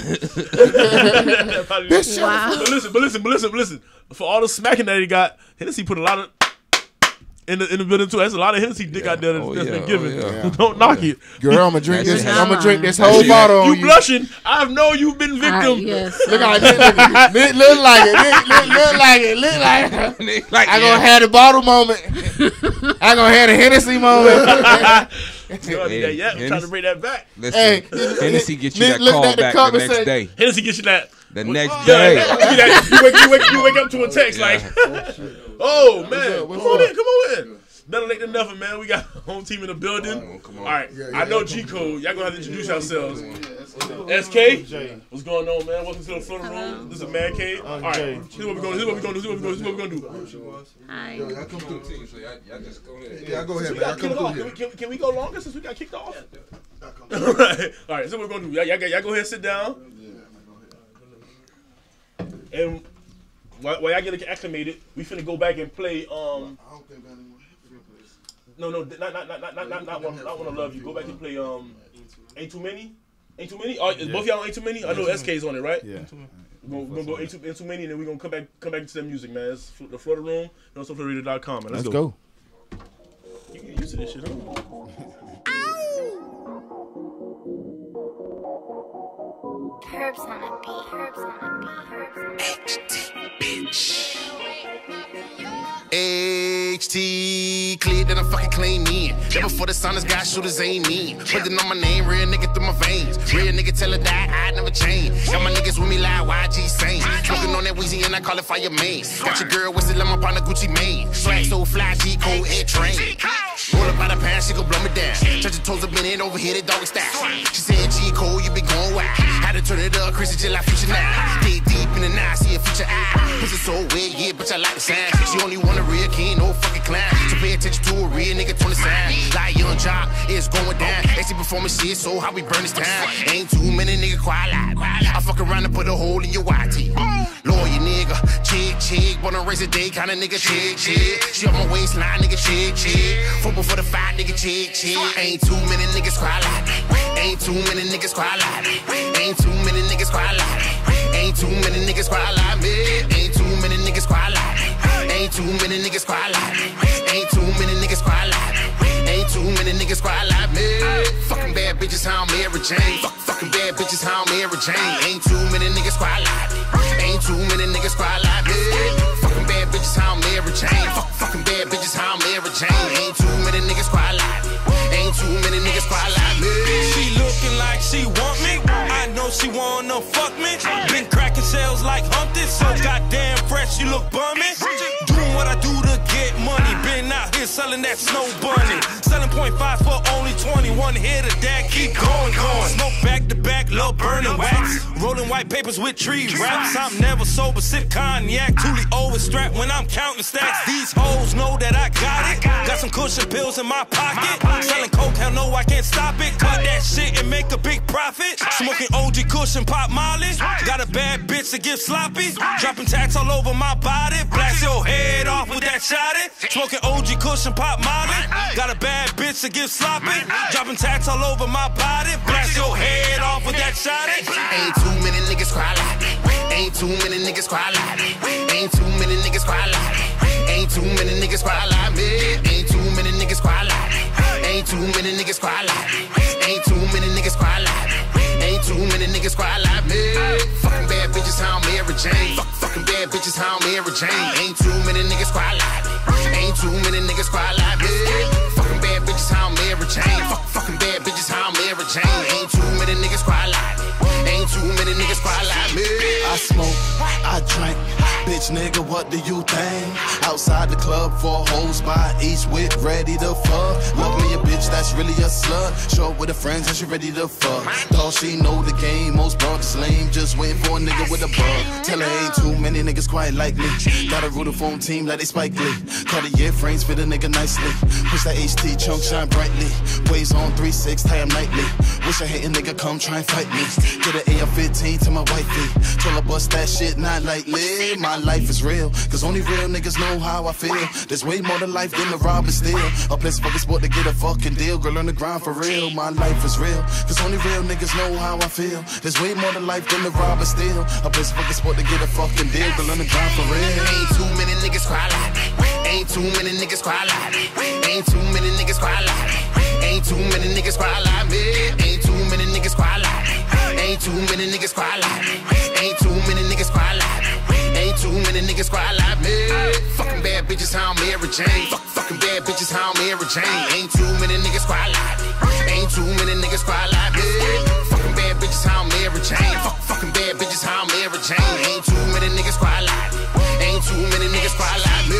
Bitch, Wow. But listen, but listen, but listen, but listen. For all the smacking that he got, Hennessy put a lot of in the in the building too. That's a lot of Hennessy dick out there that's, Oh, that's yeah. been Oh, given. yeah. Don't knock it. Girl, I'm gonna drink That's this. it. I'm gonna drink this That's whole it. bottle on You you. blushing? I know you've been All victim. right, yes. Look how it look, look, look, look like it. Look, look, look like it. Look like it. Like, I yeah. gonna have the bottle moment. I gonna have the Hennessy moment. You know, Hey, yeah, yeah. I'm trying to Hennessy- bring that back. Listen, Hey, Hennessy get you look that call at the back cup the and next say- day. Hennessy gets you that. The next Yeah, day. yeah, you, that- you, wake, you, wake, you wake up to a text like, "Oh man, What's come on up? in, come on in." Better late than never, man. We got home team in the building. Come All on. right, yeah, I know yeah, G Code. Y'all gonna have to introduce yourselves. S K, what's going on, man? Welcome to the Florida Room. This is a man cave. All right, Jay. here's what we're going. Here's what we're going to do. Here's what we're going to do. Here's what we're going to do. Hi. Yo, y'all come through. So y'all- y'all just go ahead. Yeah, go ahead, We man. Y'all got come kicked off. through Can we, here. can, can we go longer since we got kicked off? All right, all right. So what we're gonna do? Y'all, y'all, y'all go ahead and sit down. And while, while y'all get acclimated, we finna go back and play. Um, no, no, not not not not not not not one. Not wanna love you. Go back and play. Um, ain't too many. Ain't too many. Oh, is both y'all on ain't too many? I know S K's on it, right? Yeah. We're gonna, we're gonna go ain't too, ain't too many, and then we're gonna come back come back to that music, man. It's the Florida Room, and also Florida dot com, man. Let's, Let's go. You get used to this shit, huh? Herbs on a beat. Herbs on a beat. Herbs on a beat. H T, clear that I'm fucking clean in. Never before the sun has got shooters ain't mean. Putting on my name, real nigga through my veins. Real nigga tell her that I never change. Got my niggas with me like Y G sane. Smoking on that Weezy and I call it fire main. Got your girl whistle, I'm up on the Gucci mane. Swag so fly, G code air train. Roll up by the pan, she gon' blow me down. Touch your toes up in it, over here, the doggy style. She said G code, you been going wild. Had to turn it up, Chrissy till I future now. Dig deep in the night, see a future eye. Pussy so wet, yeah, bitch, I like the sound. She only want a real king, no fucking clown. So pay attention to a real nigga, twenty sign. Like young job, it's going down. They see performance shit, so how we burn this time. Ain't too many niggas quiet like. I fuck around and put a hole in your Y T. Lawyer nigga, chick, chick. Born on race a day, kinda nigga, chick, chick. She on my waistline, nigga, chick, chick. Football for the fight, nigga, chick, chick. Ain't too many niggas quiet like. Ain't too many niggas quiet like. Ain't too many niggas quiet like. Ain't too many niggas quiet like me. Ain't too many niggas quiet like. Ain't too many niggas quiet like. Ain't too many niggas quiet like. Ain't too many niggas quiet like me. Fucking bad bitches, how I'm Mary Jane. Fuck, fucking bad bitches, how I'm Mary Jane. Ain't too many niggas quiet like. Ain't too many niggas quiet like me. Fucking bad bitches, how I'm Mary Jane. Fuck, fucking bad bitches, how I'm Mary Jane. Ain't too many niggas quiet like. Ain't too many niggas quiet like me. She looking like she want me. I know she wanna fuck me. Been cracking shells like Humpty, so goddamn fresh, she look bummy. Doing what I do to get money. Been out here been selling that snow bunny. Selling point five for only twenty. One hit of that, keep going, going. Smoke back to back, love burning wax. Rolling white papers with tree wraps. I'm never sober, sip cognac. Truly overstrapped when I'm counting stacks. These hoes know that I got it. Got some cushion pills in my pocket. Selling coke, hell no, I can't stop it. Cut that shit and make a big profit. Smoking O G cushion, pop molly. Got a bad bitch to get sloppy. Dropping tax all over my body. Blast your head off with that shotty. Smoking O G cushion, pop molly. Got a bad bitch to get sloppy. Dropping tax all over my body. Blast your head off with that shotty. Ain't too many niggas cry like that. Ain't too many niggas cry like that. Ain't too many niggas cry like that. Ain't too many niggas cry like me. Ain't too many niggas cry like that. Ain't too many niggas cry like that. Ain't too many niggas cry like that. Ain't too many niggas cry like me. Fucking bad bitches, how I'm Mary Jane. Fuck, fucking bad bitches, how I'm Mary Jane. Ain't too many niggas cry like that. Ain't too many niggas cry like me. Fucking bad bitches, how I'm Mary Jane. Fuck, fucking bad bitches, how I'm Mary Jane. Ain't too many niggas cry like that. Ain't too many niggas cry like me. I smoke, I drink, bitch nigga, what do you think? Outside the club, four hoes by each whip, ready to fuck. Love me a bitch, that's really a slut. Show up with her friends and she ready to fuck. Thought she know the game, most brothers lame, just waiting for a nigga with a bug. Tell her ain't too many niggas quite like me. Got a root phone team like they Spike Lee. Cartier frames fit a nigga nicely. Push that H T chunk shine brightly. Waves on three six, tie him nightly. Wish I hate a nigga come try and fight me. Get an A R fifteen to my wifey. Told her bust that shit not lightly. My life is real, cause only real niggas know how I feel. There's way more to life than the rob and steal. A place fucking sport to get a fucking deal. Girl on the grind for real. My life is real, cause only real niggas know how I feel. There's way more to life than the rob and steal. A place fucking sport to get a fucking deal. Girl on the grind for real. Ain't too many niggas cry like that. Ain't too many niggas cry like that. Ain't too many niggas cry like that. Ain't too many niggas cry like me. Ain't too many niggas cry like that. Ain't too many niggas cry like that. Ain't too many niggas cry like that. Ain't too many niggas cry like me. Fucking bad bitches, how I'm Mary Jane. Fuck, fucking bad bitches, how I'm Mary Jane. Ain't too many niggas cry like that. Ain't too many niggas cry like me. Fucking bad bitches, how I'm Mary Jane. Fuck, fucking bad bitches, how I'm Mary Jane. Ain't too many niggas cry like that. Ain't too many niggas cry like me.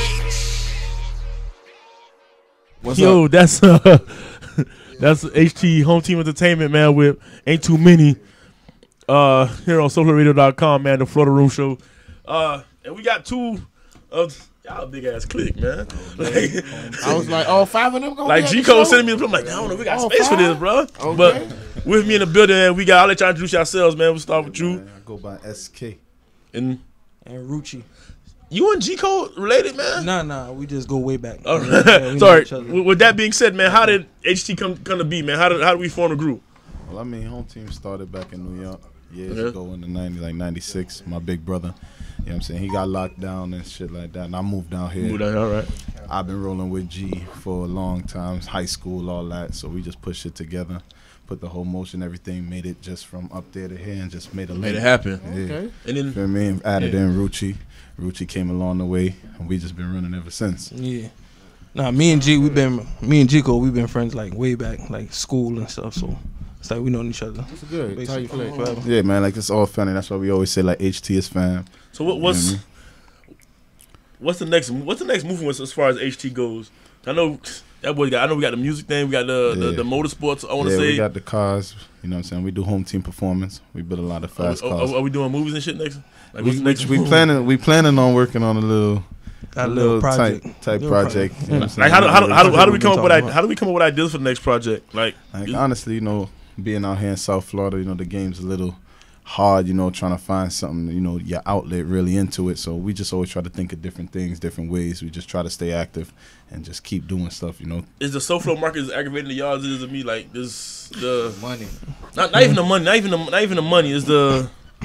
What's Yo, up? that's uh, that's H T Home Team Entertainment, man. With Ain't Too Many. Uh, here on social radio dot com, man. The Florida Room Show. Uh, and we got two of y'all big ass clique, man. Like, I was like, all five of them gonna like be G Code sending me. I'm like, I don't know, we got all space five? for this, bro. Okay. But with me in the building, man, we got. I'll let y'all introduce yourselves, man. We'll start with you. I go by S K and and Rucci. You and G Code related, man? Nah, nah, we just go way back. All right. Yeah, Sorry. With, with that being said, man, how did H T come come to be, man? How did how did we form a group? Well, I mean, Home Team started back in New York years Okay. ago in the nineties, like ninety-six. My big brother, you know what I'm saying? He got locked down and shit like that, and I moved down here. Moved down here, all right. I've been rolling with G for a long time, high school, all that. So we just pushed it together, put the whole motion, everything, made it just from up there to here, and just made a Made link. it happen. Yeah. Okay. And then, you know what I mean? Added yeah. in Rucci. Rucci came along the way, and we just been running ever since. Yeah. Nah, me and G, we been me and G Code, we been friends like way back, like school and stuff. So it's like we know each other. That's good. That's how you play. Forever. Yeah, man, like it's all funny. That's why we always say like H T is fam. So what, what's you know what I mean? what's the next what's the next movement as far as H T goes? I know that boy got. I know we got the music thing. We got the Yeah. the, the motorsports. I want to yeah, say we got the cars. You know what I'm saying? We do home team performance. We build a lot of fast are, cars. are, are we doing movies and shit next? Like, we what's the next we, we movie? planning we planning on working on a little Got a a little little project. type type Little project. project. You know what I'm Like saying? how do, how do, how do, how do we We've come been up with talking I- about. how do we come up with ideas for the next project? Like, Like is- honestly, you know, being out here in South Florida, you know, the game's a little hard, you know, trying to find something, you know, your outlet really into it. So we just always try to think of different things, different ways. We just try to stay active and just keep doing stuff, you know. is the SoFlo market as aggravating to y'all as it is to me? Like this the Money. not, not even the money, not even the, not even the money is the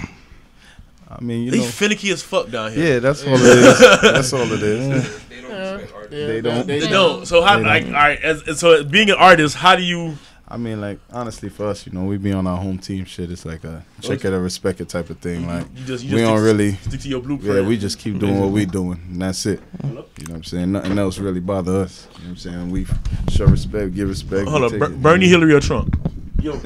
I mean, you they know, finicky as fuck down here. yeah, that's all it is. That's all it is. They don't respect art. They don't. They don't. So how They like don't. all right? As, so being an artist, how do you? I mean, like honestly, for us, you know, we be on our home team shit. It's like a check it or respect it type of thing. Like You just, you we just don't stick, really. stick to your blueprint. Yeah, we just keep doing what we doing, and that's it. You know what I'm saying? Nothing else really bother us. You know what I'm saying? We show respect, give respect. Hold we up, take Ber- it. Bernie, Hillary, or Trump? Yo,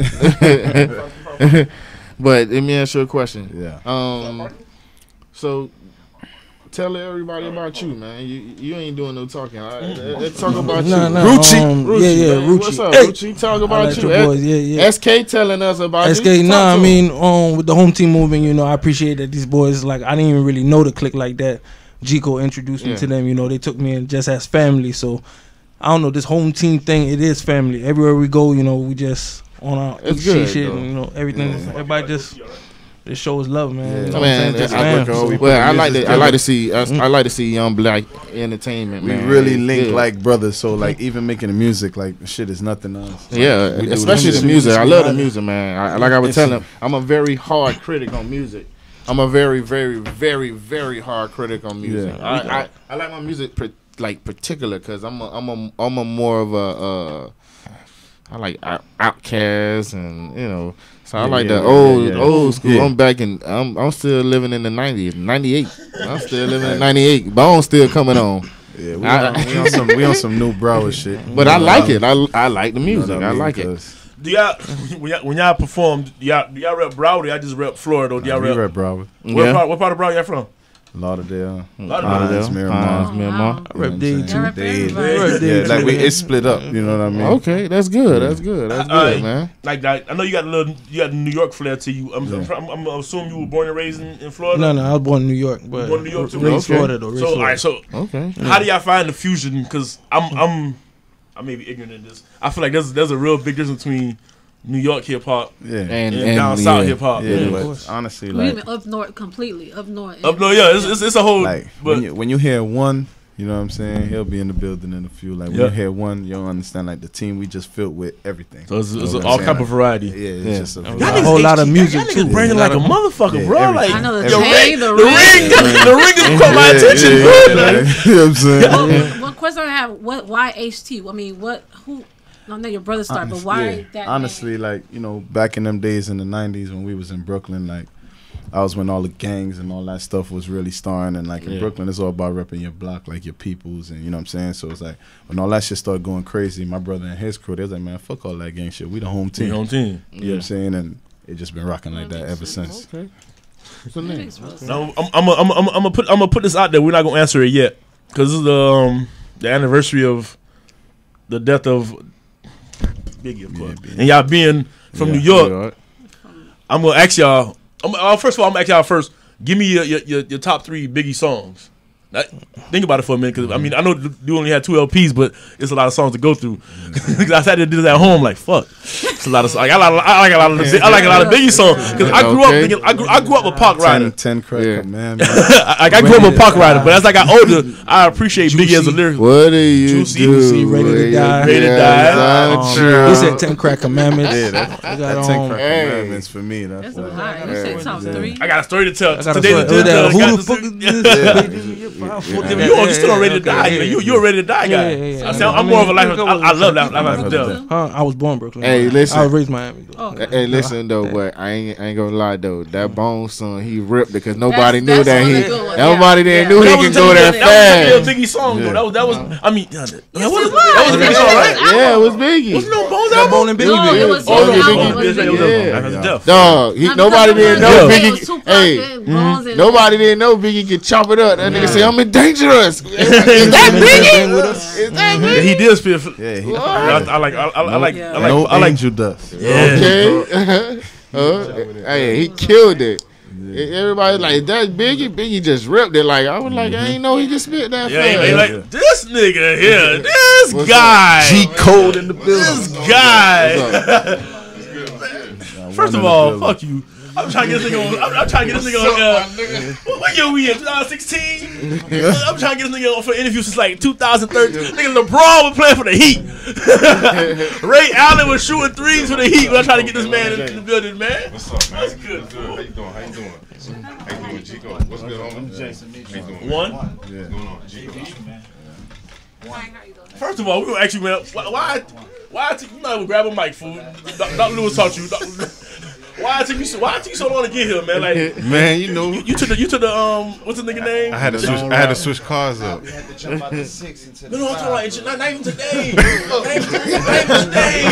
But let me ask you a question. Yeah. Um, so tell everybody about you, man. You you ain't doing no talking. All right, let's talk about you. Nah, nah, Ruchi, um, Ruchi, yeah, yeah, man. Ruchi. What's up, Hey. Ruchi? Talk I about like you. your boys, yeah, yeah. S K telling us about S K, you. nah, Talk I to mean, um, with the home team movement, you know, I appreciate that these boys, like, I didn't even really know the clique like that. Gico introduced me Yeah. to them, you know, they took me in just as family. So, I don't know, this home team thing, it is family. Everywhere we go, you know, we just on our It's shit, good, shit, though. and, you know, everything. Yeah. Everybody just, just shows love, man. Yeah. You know what I'm Man, saying? Just I, fam. work on- we So- well, I like to I like to together. see us. I like to see young black entertainment. We Man, really It's link good. like brothers, so like even making the music, like shit is nothing else. Yeah, We do especially this the shit. music. I music, love the right? music, man. I, like I was It's- telling him, I'm a very hard critic on music. I'm a very, very, very, very hard critic on music. Yeah. I, I, I like my music per, like particular because I'm a, I'm a I'm a more of a uh, I like out, Outkast and you know. So I Yeah, like yeah, the yeah, old yeah, yeah. old school. Yeah. I'm back in. I'm I'm still living in the nineties, ninety-eight. I'm still living in ninety-eight. Bone still coming on. Yeah, we, I- on, we on some we on some new Broward shit. But I You know like what it. I I like the You know music. what I mean? like it. 'Cause Do y'all when y'all, when y'all perform? Do y'all, do y'all rep Broward? Or y'all just rep Florida? Or do y'all we rep? rep Broward, What, Yeah. part, what part of Broward y'all from? Lauderdale, Lauderdale. Pines, Pines, Miramar. Miramar. I rep Dade, too. I rep Dade. everybody. I rep Dade, Yeah, like too, we man. it's split up. You know what I mean? Okay, that's good. That's good. That's Uh, good, man. Like that, I know you got a little, you got New York flair to you. I'm, Yeah. I'm, I'm, I'm assuming you were born and raised in, in Florida. No, no, I was born in New York, but Born in New York too? raised Okay. Florida though. Raised So, all Florida. right, so Okay. how do y'all find the fusion? Because I'm, I'm, I may be ignorant in this. I feel like there's, there's a real big difference between New York hip hop Yeah, And, and, and down yeah. south hip hop. yeah. of But course. honestly, We like even up north completely. Up north. Up no, yeah, it's, it's, it's a whole. like but when you when you hear one, you know what I'm saying? He'll be in the building in a few. Like when Yeah. you hear one, you'll understand like the team we just filled with everything. so it's, You know it's what all I'm type saying? of variety. Yeah, it's Yeah. just a, Y'all A whole lot of music, Y'all too. niggas bringing Yeah. like a motherfucker, Yeah, bro. everything. Like I know the your chain, ring, the the ring. ring, the ring has caught my Yeah, attention, yeah, good. yeah, Like, like, you know what I'm saying? Well, one question I have: What? Why H T? I mean, what? Who? I know your brother started, but Honest- why yeah. that? Honestly, name? like you know, back in them days in the nineties when we was in Brooklyn, like I was when all the gangs and all that stuff was really starting, and like in Yeah. Brooklyn, it's all about repping your block, like your peoples, and you know what I'm saying. So it's like when all that shit started going crazy, my brother and his crew, they was like, man, fuck all that gang shit. We the home team. Team on team. You know what I'm saying? And it just been rocking like that ever since. Okay. What's the That name? makes real sense. Now, I'm, I'm, I'm, I'm, I'm gonna put, I'm gonna put this out there. We're not gonna answer it yet because this is the, um, the anniversary of the death of Biggie, of course. Biggie. And y'all being from Yeah. New York, Yeah. I'm gonna ask y'all. I'm, uh, first of all, I'm gonna ask y'all first. Give me your your, your, your top three Biggie songs. Now, think about it for a minute, because I mean I know you only had two L Ps, but it's a lot of songs to go through. Because I had to do this at home, like fuck, it's a lot of. Like, I, like, I like a lot of the, I like a lot of Biggie songs because I grew up Okay. thinking I grew, I grew up with Pac Rider. Ten, ten crack Yeah. commandments. Like I grew up with Pac Rider, but as I got older, I appreciate Biggie as a lyric. What do you Juicy, do? Juicy, Ready to when Die. you Ready to get Die. out Um, true? he said ten crack commandments. Yeah, that, I got, that ten um, crack Hey. commandments for me. That's, That's like, a lot. You said top Yeah. three. I got a story to tell. I got a Today, story. the- the- That- the- who got the this- fuck is yeah. this? You, you still on Ready to Die. Okay, You, yeah, you, yeah. you're a Ready to Die guy. Yeah, yeah, yeah. I sound, I I'm mean, more of a life. think I, I was- I love that. Life Life after After death. Huh? I was born in Brooklyn. Hey, listen. I was raised in Miami. Though. Oh, Hey, listen though, but I ain't, I ain't gonna lie though. That Bone son, he ripped because nobody knew that's that one he, of the good ones, nobody yeah. didn't Yeah. knew That he was could a go that Biggie- that was a fast. Biggie song though. Yeah. That was that was. I mean, yeah, that was, it that was. was a Biggie song, right? Yeah, it was Biggie. Was no Bones That album? Bone and Biggie. No, did. it was Oh no, his Biggie. album. Biggie. was Biggie. Biggie. Life after death. Dog, he, Not nobody because didn't of know the- Biggie. it was Tupac Hey, and Bones and- nobody didn't know Biggie could chop it up. That nigga say, "I'm in dangerous." Is that Been with Biggie? us. Is that Yeah, Biggie? he did spit. yeah, he, I, I like. I, I, I like. Yeah. I like. no I like. angel dust. Yeah. Okay. uh, hey, he killed it. Everybody like that Biggie. Biggie just ripped it. Like I was like, I ain't know he could spit that Yeah, fast. he like this nigga here. This What's guy. G code in the This building. guy. First of One in the all, building. fuck you. I'm trying to get this nigga on. I'm, I'm trying to get this nigga on. Uh, what, what year we in? twenty sixteen. I'm trying to get this nigga on for an interview since like two thousand thirteen. Nigga LeBron was playing for the Heat. Ray Allen was shooting threes for the Heat. We're trying to get this man in, in the building, man. What's up, man? That's good. How you doing? How you doing? How you doing, Chico? What's good, homie? How you doing? One. What's going on, Chico? First of all, we gonna ask you, man. Why? Why? why t- you might well grab a mic, fool. Doctor Lewis taught you. Doc- Why it took you so? Why it took you so long to get here, man? Like, Man, you know, you, you took the you took the um what's the nigga name? I had to switch. I had to switch cars up. No, no, I'm talking about not, not even today. Not even today. Not even today.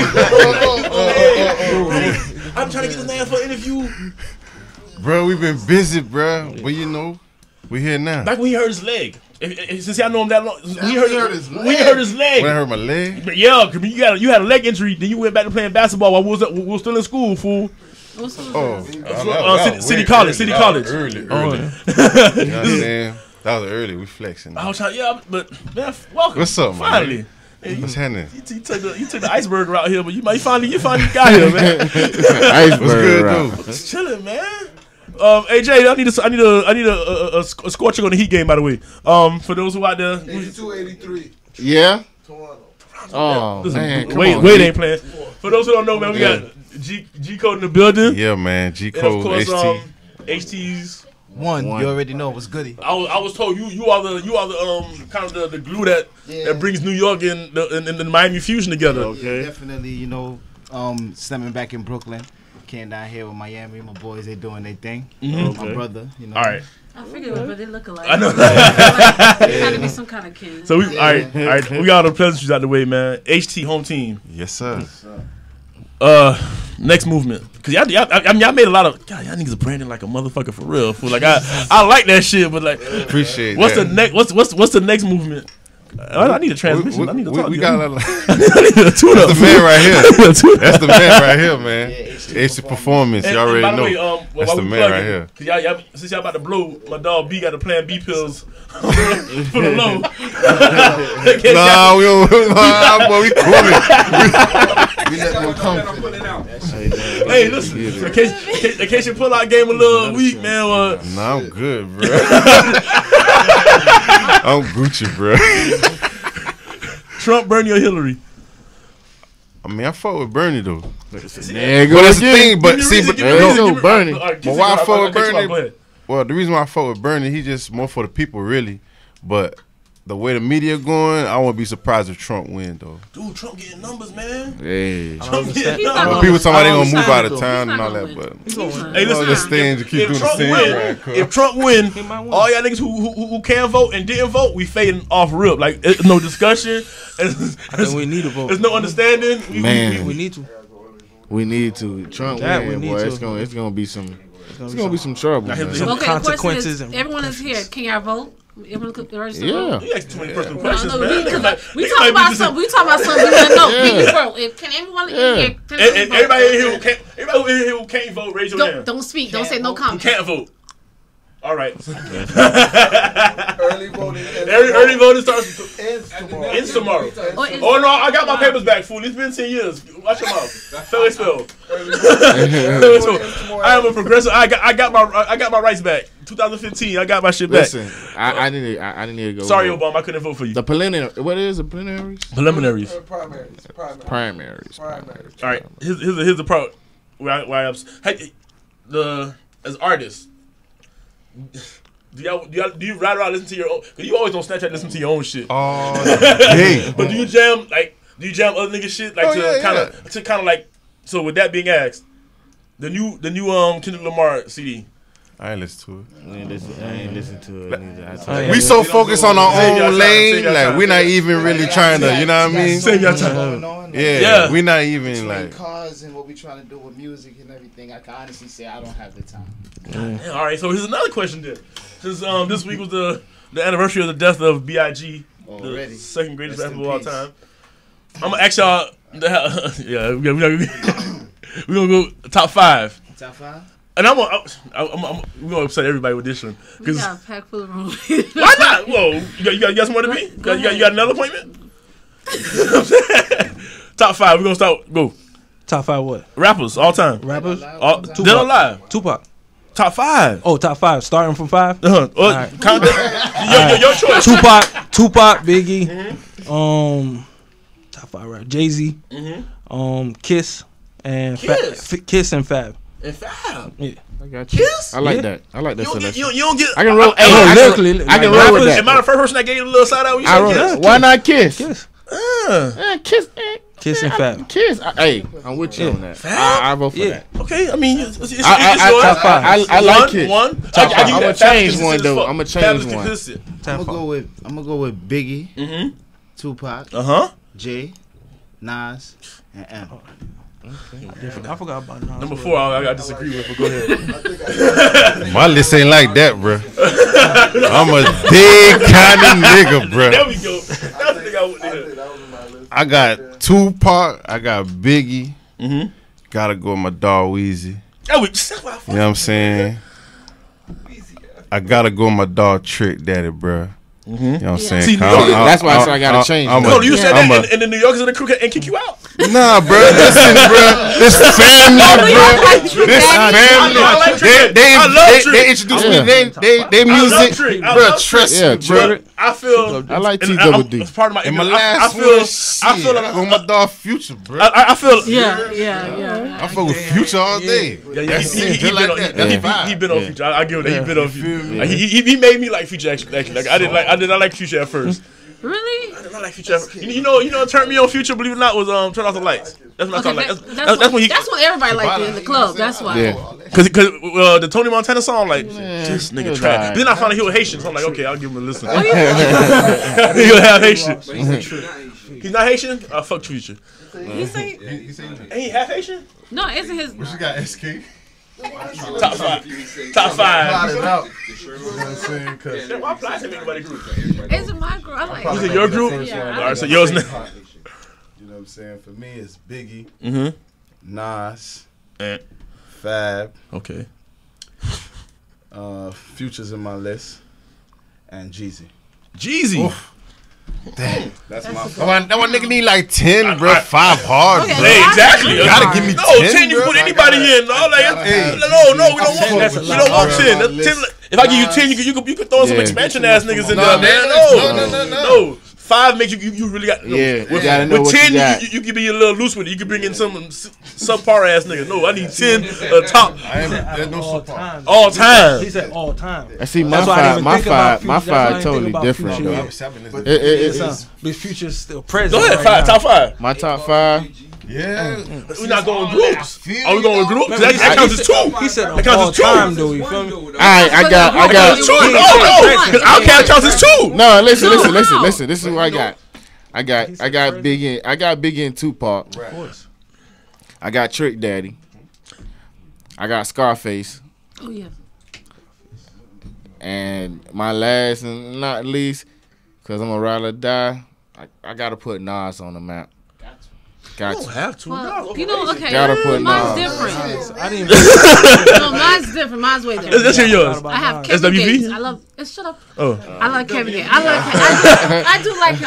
I'm trying to get this man for an interview. Bro, we've been busy, bro. But you know, We here now. Back when he hurt his leg. If, if, since I know him that long, when he He hurt, hurt his when leg. he hurt his leg. When I hurt my leg. But yeah, cause you got you had a leg injury, then you went back to playing basketball while we was, we was still in school, fool. What's up? Oh, Uh, City, City College, City College. Early, early. Oh, You know what I'm saying? That was early. We flexing. I was trying, yeah, but man, welcome. What's up, man? Finally. What's happening? You, you, took the, you took the iceberg route here, but you, you finally you finally got here, man. Iceberg What's good, route. dude? Just chilling, man. Um, A J, I need a, I need a, I need a, a, a, a score check on the Heat game, by the way. Um, for those who out there, eighty-two eighty-three. Yeah. Toronto. Oh listen, man, come Wade, on, Wade G. ain't playing. For those who don't know, man, we Yeah. got G G Code in the building, Yeah, man. G and of Code, course, H T. um, H T's. One, One. you already know what's goody. I was, I was told you you are the you are the um kind of the, the glue that Yeah. that brings New York and the and, and the Miami fusion together. Yeah, definitely, you know, um, stemming back in Brooklyn. Came down here with Miami. My boys, they doing their thing. Mhm. My Okay. brother, you know. All right. I figured it, but they look alike. I know. There had to be some kind of kin. So we all right, all right. We got all the pleasantries out the way, man. H T home team. Yes, sir. Uh, next movement. Cause y'all, y'all, I mean, y'all made a lot of. God, y'all niggas are branding like a motherfucker for real. Fool. Like I, I like that shit, but like, Appreciate what's that. the next? What's what's what's the next movement? I, I need a transmission. We- I need to we- talk we to got you. a lot of- I need a tune up. That's the man right here. Tune That's up. the man right here, man. H T Performance. And- You and already by the know. way, um, That's while the we man right plugging, here. Cause y'all, y'all, since y'all about to blow, my dog B got the Plan B pills for the low. Nah, we don't. Nah, boy, we coolin'. We let them come. Hey, listen. In case, in case, in case your pull out game a little weak, man. Uh, Nah, I'm good, bro. I'm Gucci, bro. Trump, Bernie, or Hillary? I mean, I fuck with Bernie though. There you But go that's the again. thing. But Give me see, reason, but give me There you reason, go, give me- Bernie. All right, But why I continue. fuck I'll with cut you off. Go Bernie? ahead. Well, the reason why I fuck with Bernie, he just more for the people, really. But the way the media going, I won't be surprised if Trump win though. Dude, Trump getting numbers, man. Hey. Trump getting He's not numbers. Well, people talking about they gonna He's move not out of gonna town He's and not all gonna that, win. but He's gonna win. Hey, listen. all this things you keep if doing the Trump same win, crap, cuz. if Trump win, might win. all y'all niggas who, who who can vote and didn't vote, we fading off rip. Like it's no discussion. It's, I think we need to vote. There's no understanding. We, Man. We need to. We need to. Trump That win, we need boy. to. It's gonna. It's gonna be some. It's gonna be some trouble. Now, Man. his- Some Okay, the question consequences is, and everyone is here. Can y'all vote? Everyone could register to Yeah. vote? You ask too many personal No, questions, no, man. we, Niggas might- we niggas talking might be about just- something. We talking about something. We want to know. Can Yeah. you vote? If, can everyone Yeah. in here? And, Can and vote? everybody in here who can't, everybody in here who can't vote, raise your Don't, hand. don't speak. Don't say no Who comment. can't vote? All right. Early voting. Early, early voting starts. Ends tomorrow. Ends tomorrow. Or is- Oh no, I got my papers back, fool. It's been ten years. Watch them out. Fairly spell. I am a progressive. I got, I got my, I got my rights back. twenty fifteen. I got my shit back. Listen, I, I didn't. I, I didn't need to go. Sorry, vote. Obama. I couldn't vote for you. The preliminary. What is the preliminaries? Preliminaries. Uh, Primaries. Primaries. Primaries. Primaries. All right. Here's, here's, the, here's the part where I, where I hey, the as artists. Do y'all, do y'all do you ride around listen to your own? Cause you always on Snapchat listen to your own shit. Oh, hey. But do you jam like do you jam other niggas shit like Oh, to yeah, kind of to kind of like so with that being asked, the new the new um Kendrick Lamar C D. I ain't listen to it. I ain't listen, I ain't listen to it neither. I Oh, told yeah. you. We so focused on our Save your own time, lane, save your like time. we're not even really trying to, you know what I mean? Save your so much time. going on, like, Yeah, Yeah. we're not even between like. cars and what we trying to do with music and everything. I can honestly say I don't have the time. Yeah, all right, so here's another question then. Since um this week was the the anniversary of the death of B I G, the Already. second greatest Rest rapper in of all peace. time. I'm gonna ask y'all. The, yeah, we gonna we gonna go top five. Top five? And I'm gonna, I'm, I'm, I'm, we're gonna upset everybody with this one. We Cause got a pack full of room. why not? Whoa, you got, you got, you got somewhere to be? You got, you got, you got another appointment? Top five. We're gonna start. Go. Top five what? Rappers all time. Rappers? All, dead or alive. Tupac. Top five. Oh, top five. Starting from five. Uh-huh. Well, right. count that. Your, your, your choice. Tupac, Tupac, Biggie, um, top five rap. Jay Z, Mm-hmm. um, Kiss, and Kiss? Fa- F- Kiss and Fab. And Fab. Yeah. I got you. Kiss? I like Yeah. that. I like that You don't, get, selection. you, you don't get. I can roll. I, Hey, I, I, lyrically, can, I can like roll with Am I that. the first person that gave you a little side out when you I said roll. Kiss? Why not Kiss? Kiss. Uh, Eh, Kiss. eh, Kiss and eh, Fab. Kiss. I, hey, I'm with you Yeah. on that. Fab? I, I vote for Yeah. that. okay, I mean, it's, it's, it's, I, I, it's I, yours. I, I, I, I like one, Kiss. One. Top I, I five. give you I'ma that. Fab change is one, consistent though. as fuck. I'ma Fab change is one. consistent. I'm Top gonna go five. with I'm gonna go with Biggie, Mm-hmm. Tupac, Uh huh. Jay, Nas, and M. I forgot about Nas. Number four, I, I got to disagree with, but go ahead. My list ain't like that, bro. I'm a big kind of nigga, bro. There we go. That's the thing I went there. I got Tupac. I got Biggie. Mm-hmm. Gotta go with my dog Weezy. Yeah, we, you know what I'm saying? I gotta go with my dog Trick Daddy, bro. Mm-hmm. You know what I'm Yeah. saying? See, I, I, that's why I, I, said I gotta I, change. I'm No, a, you said I'm that, a, and, and the New Yorkers in the crew and kick you out. Nah, bro. Listen, bro. This family, bro. This family. They, they, they, they introduced me. They, they, they music, bro. Trust me, bro. I feel. I like T and Double I'm- D. it's part of my. And my I- last I feel. one, I feel. shit, with my dog Future, bro. I, I feel. Yeah, yeah, yeah. I fuck with Future all day. Yeah, yeah, That's he, he, it. he, Just been like on, that. he, That's he, fine. he been on Yeah. Future. I, I give it that. He been on feel Future. me? Like, he, he, he made me like Future actually. actually. Like I didn't like. I did not like Future at first. Really? I did not like Future. At first. You, you know. You know. What turned me on Future. Believe it or not, was um turn off the lights. That's what I Okay, thought. Like that- that's, that's, that's, what, when he. that's what everybody liked in the club. That's why. Yeah. Cause, cause uh, the Tony Montana song, like this he nigga was trash. alright. Then I found out he was Haitian, so I'm like, okay, I'll give him a listen. Oh, yeah. He was half Haitian. But he's not Haitian. He's not Haitian. I fuck Future. He say, Ain't he half Haitian? no, isn't his. What you got, S K? Top five. Top five. it out. You know what I'm saying? 'Cause Why apply to anybody group? Isn't my girl? I like Was it. it your group? Yeah. All right, so yours. you know what I'm saying? For me, it's Biggie, Mm-hmm. Nas, Eh. Fab, Okay. uh, Future's in my list, and Jeezy. Jeezy. Damn. That's my That one, that one nigga need like ten, bro. Five hard, Okay. bro. Hey, exactly. You gotta give me no, ten, ten. You bro. put anybody in. No, like, Hey. no, no, we don't I fuck want. with We don't want Nas, ten. bro. That's ten. If I give you ten, you could you could, you could throw some Yeah. expansion ass niggas in No, there, man. no, No, no, no, no. no. Five makes you you, you really got. No. Yeah, you with, gotta know with what ten, you got. You, you, you can be a little loose with it. You can bring in some s- subpar ass nigga. No, I need ten uh, top I am, there's no all support. time. all time. He said all time. I see my That's why I didn't five. even My think about five. My Future. That's why I five didn't totally think about different Future. though. Yeah. It, it, It's, it, uh, it's, but Future's still present. Go ahead, right five, now. top five. my top five. Yeah. We're not going groups. feel Are we you, going with though. groups? Remember, That, he that said- counts as two. He said That all counts as two. time though. You feel me? All right, I got. I That got. counts as two. No, no, because Outkast counts as two. No, listen, No, listen, listen, no. listen. This is what I got. I got. I got Biggie. I got Biggie and Tupac. Of course. I got Trick Daddy. I got Scarface. Oh yeah. And my last and not least, cause I'm a ride or die, I, I gotta put Nas on the map. You Got don't to. have to. Well, you know, okay. Gotta put mine's Nas. different. I didn't even. No, mine's different. Mine's way different. Let's, let's hear yours. I have S Kevin W P? Gates. I love. eh, Shut up. Oh. I like Kevin Gates. I like. I do, I do like.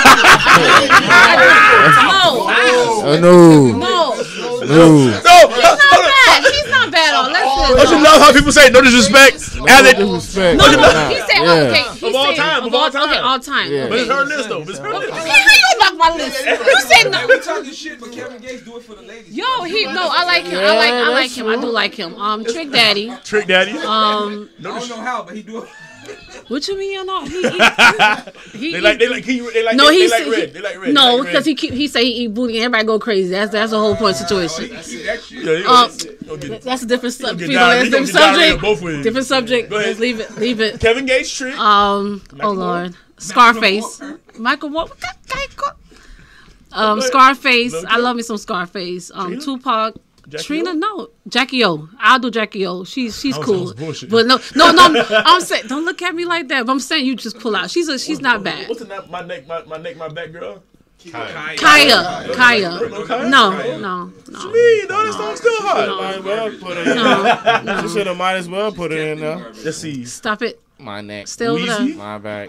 I do like him. Oh, No. no. No. No. No. He's not bad. He's not bad. Oh, Don't let's you listen. love how people say no disrespect? As they, Disrespect. No, no. Nah. He said Yeah. okay. He Of all said- time, of all time. Okay, all time. Yeah. but it's Okay. her list though. It's her list. Okay, how you about my list? You said no. We talking shit, but Kevin Gates do it for the ladies. Yo, he no. I like him. I like. I like him. I do like him. Um, Trick Daddy. Trick Daddy. Um, I don't know how, but he do it. what you mean? You know, he. he, he They like they like he they like no, they, he they like said- red. he- They like red. No, They like because red. he keep, he say he eat booty and everybody go crazy. That's that's the whole point situation. Keep that shit. Yeah, he Um, gonna- he'll get- that's a different gonna subject. get diarrhea- he gonna Different get diarrhea subject. both ways. Different subject. Go ahead. Let's leave it. Leave it. Kevin Gates, Trick. Um. Oh Lord. Scarface. Michael Moore. What that guy called? Um. Scarface. I love me some Scarface. Um. Tupac. Jackie Trina, O? no, Jackie O. I'll do Jackie O. She's she's That was- cool, that was bullshit. but no, no, no. I'm, I'm saying, don't look at me like that. But I'm saying you just pull out. She's a, she's not bad. What's the name? My neck, my, my neck, my back girl. Kaya. Kaya, Kaya. No, Kaya? No, no, What no. you mean? No, this song's still hot. Might as well put it in No, there. no. You should have might as well put it in there. Let's see. Stop it. My neck. Stay over there. Weezy? My back.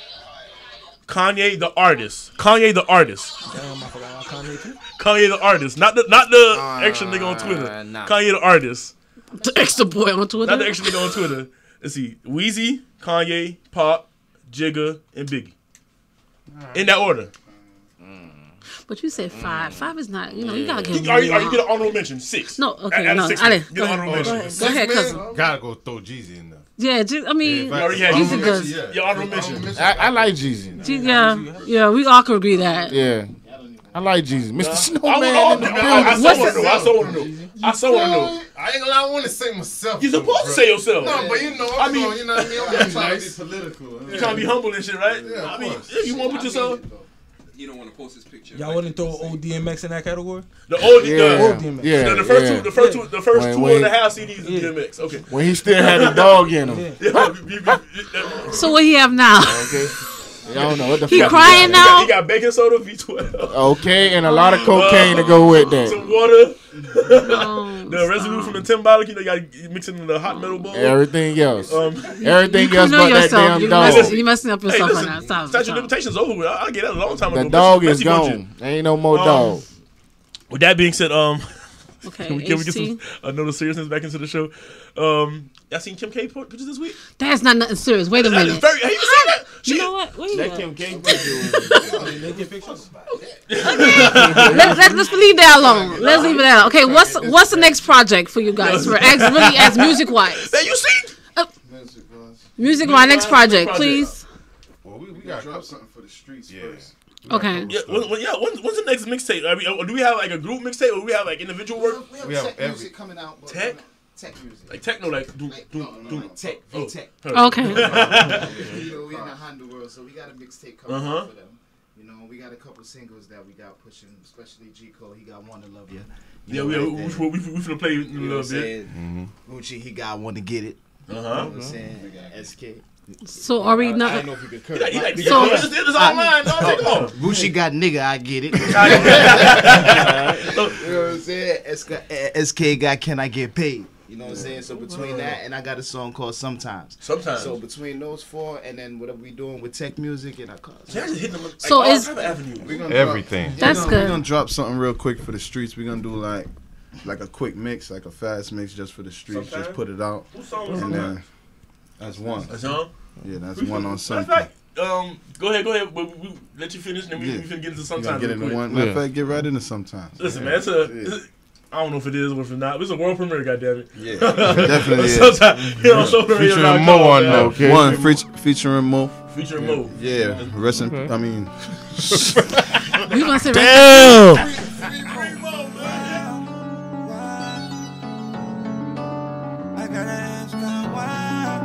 Kanye the artist. Kanye the artist. Damn, I forgot about Kanye too. Kanye the artist. Not the not the extra nigga on Twitter. nah. Kanye the artist. The extra boy on Twitter. Not the extra nigga on Twitter. Let's see. Weezy, Kanye, Pop, Jigga, and Biggie. In that order. But you said five. Five is not. You know, you gotta get. You, are you, are you get an honorable mention? Six. No, okay, Out of no, six, I didn't. Get Go an ahead. honorable Go mention. ahead. Go ahead, cousin. Gotta go throw Jeezy in there. Yeah, ju- I mean, Yeah, You already had Jeezy honorable good. mention. Your honorable mention. I, I like Jeezy. G- yeah, yeah, we all can agree that. Yeah. I like Jeezy. Mister I Snowman in the want to know. I building. so want to know. I so want to know. I so want to know. I ain't gonna lie, I want to say myself. You're though, supposed to bro. say yourself. No, but you know, I I'm mean- going, you know what I mean? I'm I'm being trying to nice. be political. You trying to be humble and shit, right? Yeah, of I mean, course. if you want to put yourself. You don't want to post this picture. Y'all wouldn't throw old D M X in that category? The old, Yeah, the, old D M X. yeah, the, the first yeah. two, the first two, the first When- two when- and a half C Ds is Yeah. D M X. Okay. When he still had a dog in him. Yeah. So what he have now? Okay. I don't know what the He fuck. crying He now? got, he got baking soda, V twelve. Okay, and a lot of cocaine to go with that. Some water. Oh, The residue from the ten bottle, you know, you got to mix it in the hot metal bowl. Everything else. Um, Everything you else know but that yourself. damn You dog. messing, you messing up hey, yourself listen, right now. Stop, statute of stop. limitations over with. I, I get that a long time ago. The dog is Bessie budget. gone. Ain't no more Um, dog. With that being said, um, Okay, can we, can we get H T? some another seriousness back into the show? Um, y'all seen Kim K pictures this week? That's not nothing serious. Wait a That is minute. very. Have you seen that? You know what? Where you That at? Kim K Naked pictures? Let's, let's let's leave that alone. Let's leave it out. Okay, what's what's the next project for you guys? For as really as music wise. That you seen? Music wise, next project, please. Well, we, we got to drop something for the streets first. Okay. Yeah, when, when, yeah. When, when's the next mixtape? I mean, do we have like a group mixtape or do we have like individual work? We have, We have tech every- music coming out. but Tech? Tech music. Like techno, like do Like, do no, no, do. like tech, Oh, V-tech. Okay. You know, we in the Honda world, so we got a mixtape coming Uh-huh. out for them. You know, we got a couple singles that we got pushing, especially G Cole. He got Wanna Love Ya. You Yeah, know, we right we there. we we we finna play a You know little what I'm bit. saying? Gucci, he got Wanna Get It. Uh You know huh. what I'm saying? S K. So are we I don't not? know if you could curse. He like, he like, So- this is online. Don't take it off. Gucci got nigga, I get it. You know what I'm saying? S K, S K got Can I Get Paid? You know what I'm saying? So between that and I got a song called Sometimes. Sometimes. So between those four and then whatever we doing with tech music and our cars. Y'all just hitting them like So all is- type of avenues. We're gonna Everything. Drop, That's we're gonna, good. We're gonna drop something real quick for the streets. We're gonna do like like a quick mix, like a fast mix just for the streets. Sometimes? Just put it out. Whose song was And Sometimes? then that's one. That's young. Yeah, that's We one fin- on Matter of something. fact, um, go ahead, go ahead. But we, we let you finish, and then we, Yeah. we finna get into We sometimes. gonna get real into quick. one. Matter of fact, get right into sometimes. Listen, man, it's a. It's a I don't know if it is or if it's not. It's a world premiere, goddammit. Yeah, definitely is. Sometimes, you know, so Featuring Mo on there. Okay. One fe- featuring Mo. Featuring Mo. Yeah, rest in. I mean. You gonna say Damn. I gotta ask God why,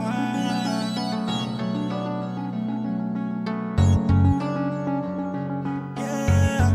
why. Yeah.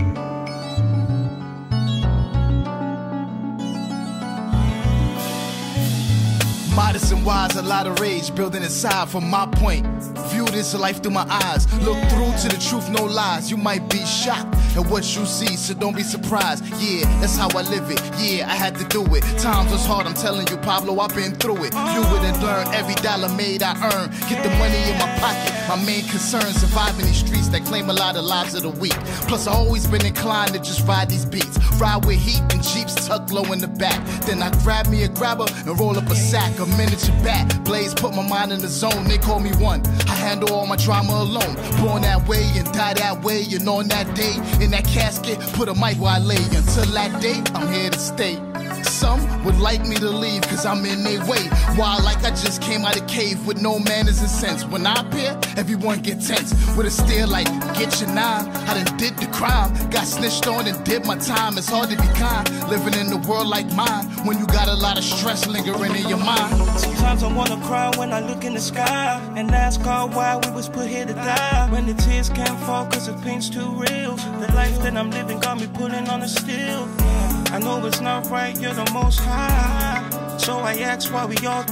Modest and wise, a lot of rage building inside from my point. View this life through my eyes. Look through to the truth, no lies. You might be shocked at what you see, so don't be surprised. Yeah, that's how I live it. Yeah, I had to do it. Times was hard, I'm telling you, Pablo, I've been through it. View it and learn every dollar made I earn. Get the money in my pocket. My main concern, surviving these streets that claim a lot of lives of the weak. Plus, I always been inclined to just ride these beats. Ride with heat and Jeeps tucked low in the back. Then I grab me a grabber and roll up a sack, a miniature bat. Blaze put my mind in the zone, they call me one. I handle all my drama alone. Born that way and die that way. And on that day, in that casket, put a mic where I lay. Until that day, I'm here to stay. Some would like me to leave cause I'm in their way. While like I just came out of cave with no manners and sense. When I appear, everyone get tense. With a stare like, get your nine. I done did the crime. Got snitched on and did my time. It's hard to be kind. Living in a world like mine. When you got a lot of stress lingering in your mind. Sometimes I wanna cry when I look in the sky and ask God why we was put here to die. When the tears can't fall cause the pain's too real. The life that I'm living got me pulling on the steel. I know it's not right, you're the most high. So I ask why we all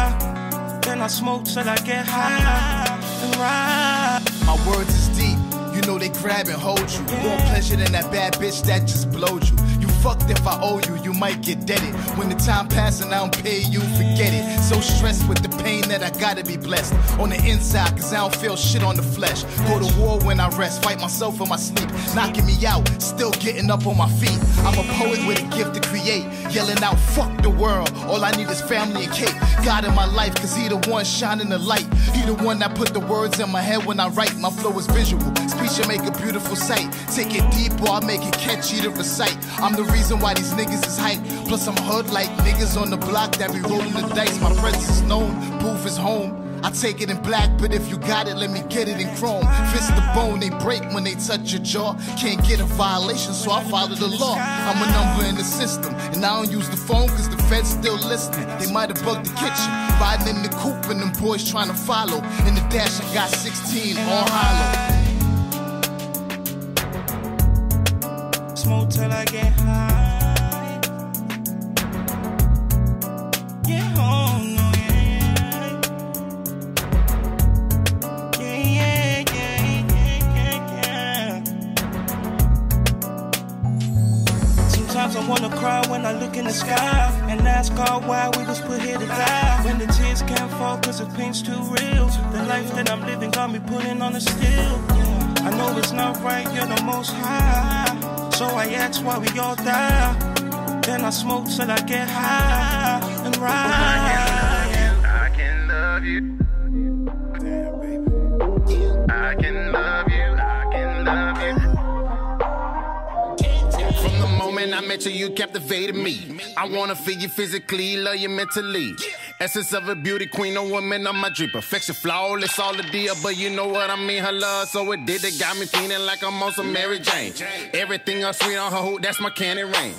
die. Then I smoke till I get high and ride. My words is deep, you know they grab and hold you. More pleasure than that bad bitch that just blowed you. You fucked if I owe you, you might get deaded. When the time passes and I don't pay you, forget it. So stressed with the pain that I gotta be blessed. On the inside, cause I don't feel shit on the flesh. Go to war when I rest, fight myself in my sleep. Knocking me out, still getting up on my feet. I'm a poet with a gift to create. Yelling out, fuck the world. All I need is family and cake. God in my life, cause he the one shining the light. He the one that put the words in my head when I write. My flow is visual. Speech should make a beautiful sight. Take it deep or I make it catchy to recite. I'm the reason why these niggas is hype. Plus I'm hood like niggas on the block that be rolling the dice. My presence is known, booth is home. I take it in black, but if you got it, let me get it in chrome. Fist the bone, they break when they touch your jaw. Can't get a violation, so I follow the law. I'm a number in the system, and I don't use the phone cause the feds still listening. They might have bugged the kitchen, riding in the coupe and them boys trying to follow. In the dash, I got sixteen, all hollow. smoke till I get high. Yeah, oh no, yeah, yeah, yeah, yeah, yeah, yeah, yeah. Sometimes I wanna cry when I look in the sky and ask God why we was put here to die. When the tears can't fall cause the pain's too real. The life that I'm living got me putting on the steel. I know it's not right, you're the most high. So I ask why we all die. Then I smoke till I get high and ride. I can love you. Damn, baby. I can love you. I can love you. From the moment I met you, you captivated me. I wanna feel you physically, love you mentally. Essence of a beauty queen, a woman on my dream. Perfection, flawless, all the deal, but you know what I mean. Her love, so it did. It got me feeling like I'm on some Mary Jane. Everything else sweet on her hood, that's my candy rain.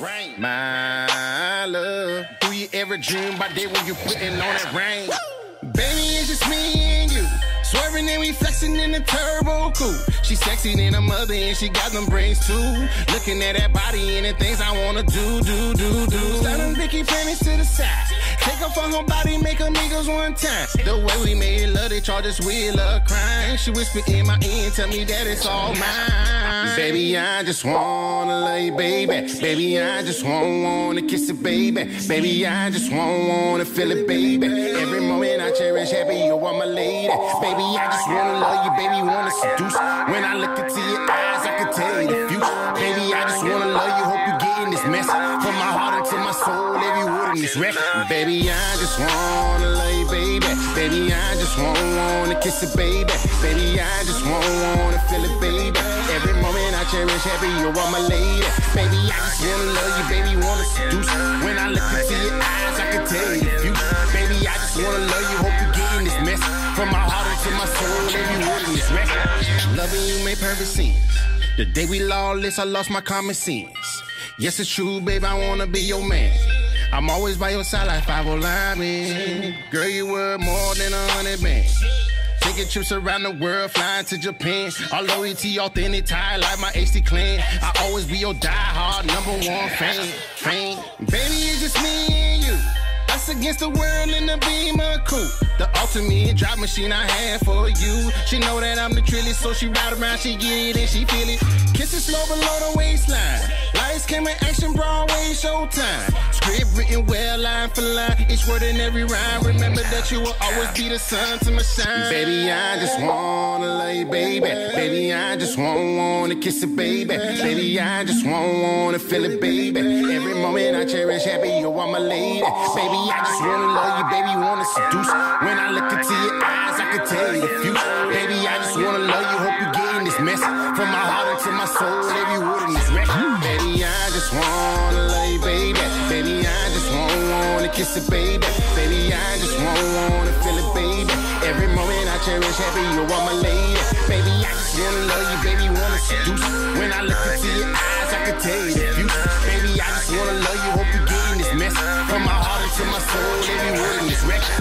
My love, do you ever dream about day when you putting on that rain? Baby, it's just me and you. Swerving and we flexing in the turbo coupe. She sexy than a mother and she got them brains too. Looking at that body and the things I wanna do, do, do, do. Slide them Vicky panties to the side. Take off on her body, make amigos one time. The way we made love, they charge us with love crime. She whisper in my ear and tell me that it's all mine. Baby, I just wanna love you, baby. Baby, I just wanna, wanna kiss it, baby. Baby, I just wanna, wanna feel it, baby. Every moment I cherish, happy you are my lady. Baby, I just wanna love you, baby, wanna seduce. When I look into your eyes, I can tell you the future. Baby, I just wanna love you, hope you get in this mess. From my heart into my soul, every word in this wreck. Baby, I just wanna love you, baby. Baby, I just wanna, wanna kiss it, baby. Baby, I just wanna, wanna feel it, baby. Every moment I cherish, happy you are my lady. Baby, I just wanna love you, baby, wanna seduce. When I look into your eyes, I can tell you the future. Baby, I just wanna love you, hope you get in this mess. From my heart into my soul, every word in this record. Loving you made perfect sense. The day we lawless, I lost my common sense. Yes, it's true, babe, I wanna be your man. I'm always by your side like five oh lineman. Girl, you worth more than a hundred bands. Taking trips around the world, flying to Japan. All loyalty, authentic tie like my H D clan. I always be your die-hard number one fan. fan. Baby, it's just me and you. Us against the world in the Beamer coupe. The ultimate drop machine I had for you. She know that I'm the trilly, so she ride around, she get it and she feel it. Kisses slow below the waistline. Lights, camera, action, Broadway, showtime. Script written well, line for line. Each word in every rhyme. Remember that you will always be the sun to my shine. Baby, I just wanna love you, baby. Baby, I just wanna, wanna kiss it, baby. Baby, I just wanna, wanna feel it, baby. Every moment I cherish, happy you are my lady. Baby, I just wanna love you, baby, wanna seduce. When I look into your eyes, I can tell you the future. Baby, I just wanna love you, hope you get in this mess. From my heart into my soul, every word in this record. Baby, I just wanna love you, baby. Baby, I just wanna, wanna kiss it, baby. Baby, I just wanna, wanna feel it, baby. Every moment I cherish, happy you are my lady. Baby, I just wanna love you, baby, wanna seduce. When I look into your eyes, I can tell you the future. Baby, I just wanna love you, hope you get in this mess. From my heart into my soul, every word in this record.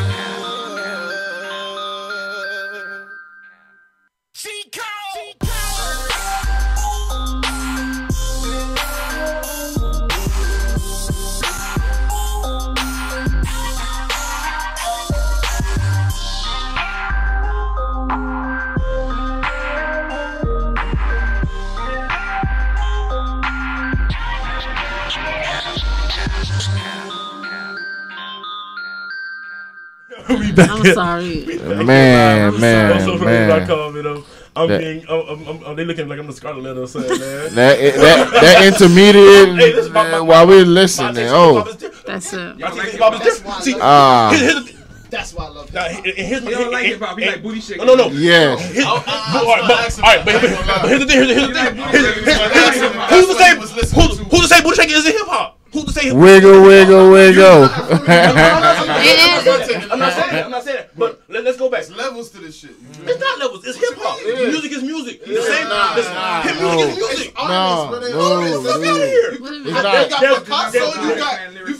I'm sorry. Man, man, I'm so man. man. Call, you know. I'm That- being, I'm, I'm, I'm, they looking like I'm the Scarlet Letter or something, man. That that, that intermediate Hey, this is my- my- man, while we're listening. my- Oh, That's it. I think hip-hop is different. See, Ah. here's, here's the, That's why I love Now, hip-hop. he- here's He don't like hip hop. He like booty shaking. No, no, no. yes. His- I- I- but- I- all right, but- all right, but- but- but here's the thing. Here's the- here's the thing. Here's- here's- here's- Who's to say? Who's who's to say booty shaking isn't hip hop? Who's to say? hip- Wiggle, wiggle, wiggle. I'm not saying that. I'm not saying that. I'm not saying that. But let, let's go back. There's levels to this shit. It's not levels. It's hip hop. Music is music. The same. Nah, listen, nah, hip no. music is music. Artists, bro, they no, artists. no, Let's no. get out of here. It's They not. got There's- Picasso, there's- you got, you feel me?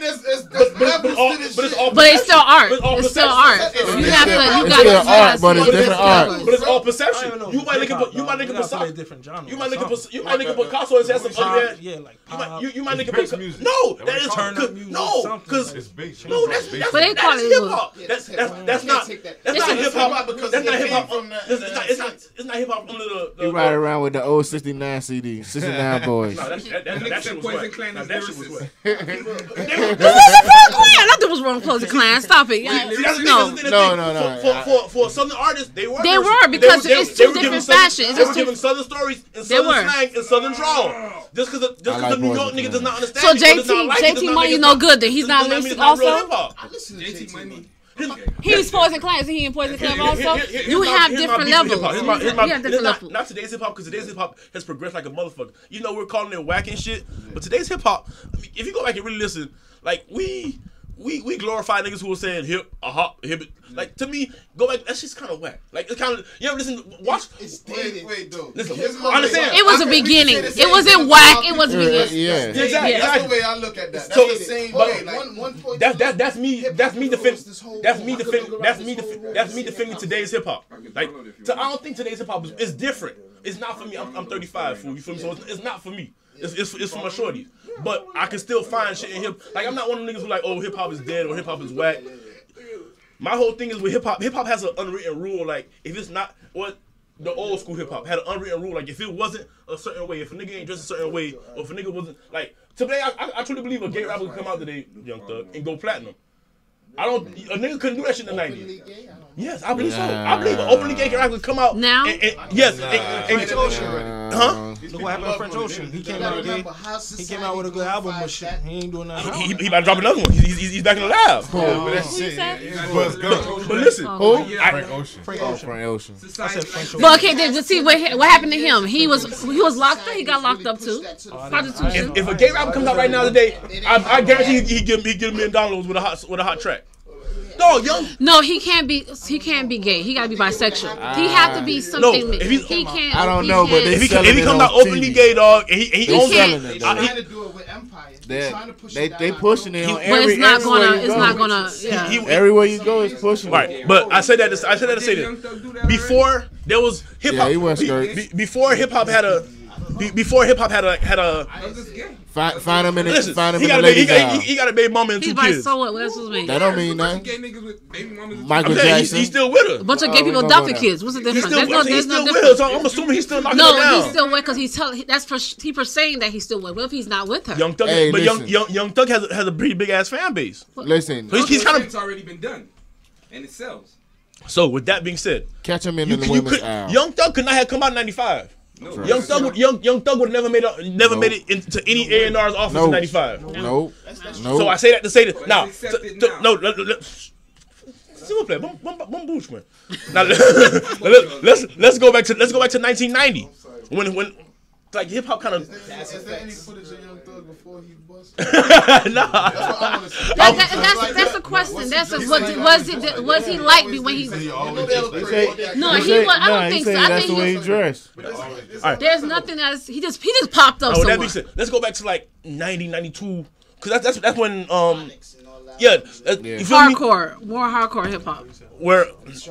it's, it's, but, there's but, levels but, all, to this but it's shit. all But it's still art. But all It's still perception. art. It's- You it's have to. still- You it's got still to. art, but it's But different art. But it's all perception. know, You might look at you might look at a Picasso. different genre. You might look at Something. you might look at Picasso and say some ugly ass. Yeah, like You might pop. you, you might look at bass Picasso. music. No, That that was is turn up cause, music, no, something because It's bass. no, that's bass. that's, But they that's call it hip little- hop. That's that's that's You not can't take that. that's It's not a- hip hop. because That's not it hip hop. came from that- It's not it's not it's not hip hop under the. the You ride around with the old sixty-nine C D, sixty-nine boys. No, that, that, that, that shit was Poison whack. Clan Nah, is that shit was lyricist. whack. Yeah, nothing was wrong with Close the Clan. Stop it. Yeah. See, that's the thing, No. that's the thing, No, that's the no, thing. no. For, for, for, for southern artists, they were. They lyricists. were, because They were- it's they two were giving different southern- fashions. It's They just were two- giving southern stories and They southern were. slang and southern drawl. Just because just I because like the New York Poison nigga Clan. does not understand. So it, does not J T, like it, J does T not Money make it no pop. good. That he's Does not not mean lyrics it's not real also. hip-hop. I listen to J J T T Money. He's Poison Clan. Isn't he in Poison Clan also? Here- here- here- You here's my- have here's my different beef with levels. hip-hop. Here's my- here's my- You have it's different not- levels. Not today's hip hop, because today's hip hop has progressed like a motherfucker. You know, we're calling it whack and shit, but today's hip hop, I mean, if you go back and really listen, like we we we glorify niggas who were saying hip a hop hip. Like to me, go back. That's just kind of whack. Like it's kind of you ever listen watch. It's dated. Wait, though. Listen, Here's my I understand. thing. It was a I- we can beginning. say the It same wasn't thing whack. about It was a people. beginning. Yeah. That's dated. Exactly, That's exactly. the way I look at that. That's So- the same but- way. Like, one, one point That that that's me. hip-hop That's me influenced defending. this whole That's room. me I could defending. look That's around me this whole defending. room That's and me see defending hip-hop. today's hip hop. Like, so I don't think today's hip hop is, is different. It's not for me. I'm, I'm thirty-five, fool. You feel me? So it's, it's not for me. It's, it's, it's for my shorties. But I can still find shit in hip. Like I'm not one of them niggas who like, oh, hip hop is dead or hip hop is whack. My whole thing is with hip hop. Hip hop has an unwritten rule. Like if it's not what the old school hip hop had an unwritten rule. Like if it wasn't a certain way, if a nigga ain't dressed a certain way, or if a nigga wasn't like today, I, I, I truly believe a gay rapper could come out today, Young Thug, and go platinum. I don't. A nigga couldn't do that shit in the nineties. Yes, I believe so. I believe an openly gay rapper could come out Now? And, and, yes, and, and, French Ocean. huh? Look what happened to French Ocean. He came out gay. He came out with a good album, but shit, he ain't doing nothing. He, he about to drop another one. He's, he's, he's back in the lab. Oh, but that's Who you shit. said? But listen, Oh. who? I, Frank Ocean. Frank Oh, Ocean. Frank Ocean. I said French Ocean. But okay, then just see what what happened to him. He was he was locked up. He got locked up too. Prostitution. if, if a gay rapper comes out right now today, I, I guarantee he, he give he give a million dollars with a hot with a hot track. No, young. No, he can't be. He can't be gay. He gotta be bisexual. He have to be something. No, if he's- he can't. I don't he know, but can't- they If he, selling if he it comes on out openly T V. gay, dog, and he, and he They owns selling it, it, I- though. he- Trying to do it with Empire. They, They're trying to push they, it down they our pushing it throat. on But every, it's not everywhere gonna. you It's go. not gonna. Yeah. he- Everywhere you go is pushing Right, it. but I said that. To, I said that to say this. Before there was hip hop. Yeah, he was be- skirts. be- before hip hop had a. Be, before hip hop had a had a. Find, find him in the, Listen, find him he in got the a baby. He ladies' got, aisle. he, he got a baby mama and He's two by kids. so what? What else was me? That don't mean nothing. Gay niggas with baby mamas. Michael I'm saying he's, Jackson. he's still with her. A bunch of Oh, gay we people gonna go adopted there. kids. What's the He's difference? still, There's no. he's There's still no with her. difference. So I'm assuming he's still knocking her No, down. he's still with because he's telling. That's for he for saying that he's still with. What if he's not with her? Young Thug, Hey, but young, listen. young Young Thug has a, has a pretty big ass fan base. Listen, So he's, he's kind It's of. already been done, and it sells. So with that being said, catch him in you, the you women's could, aisle. Young Thug could not have come out in ninety-five. No, Young Thug, would, young Young Thug would have never made a, never Nope. made it into any A and R's office Nope. in ninety-five. Nope. Nope. So I say that to say this. Now, it's accepted to- to- now. no, let, let, let, s'il vous plaît, bon, bon, bon bouche, man. Now let, let, let's let's go back to let's go back to nineteen ninety when when like hip hop kind of. Is there any footage of Young Thug before he bust? Nah. That's what I want to see. That, that, that's that's a question. That's a what was it? Was he like me when he? You know they look He crazy. say- No, he he say- was. I nah, don't he think say so. I that's think the way he he dressed. There's nothing that's he just he just popped up Oh, that somewhere. makes sense. Let's go back to like ninety, ninety-two, because that's that's that's when um yeah, that, you feel me? Hardcore, more hardcore hip hop. Where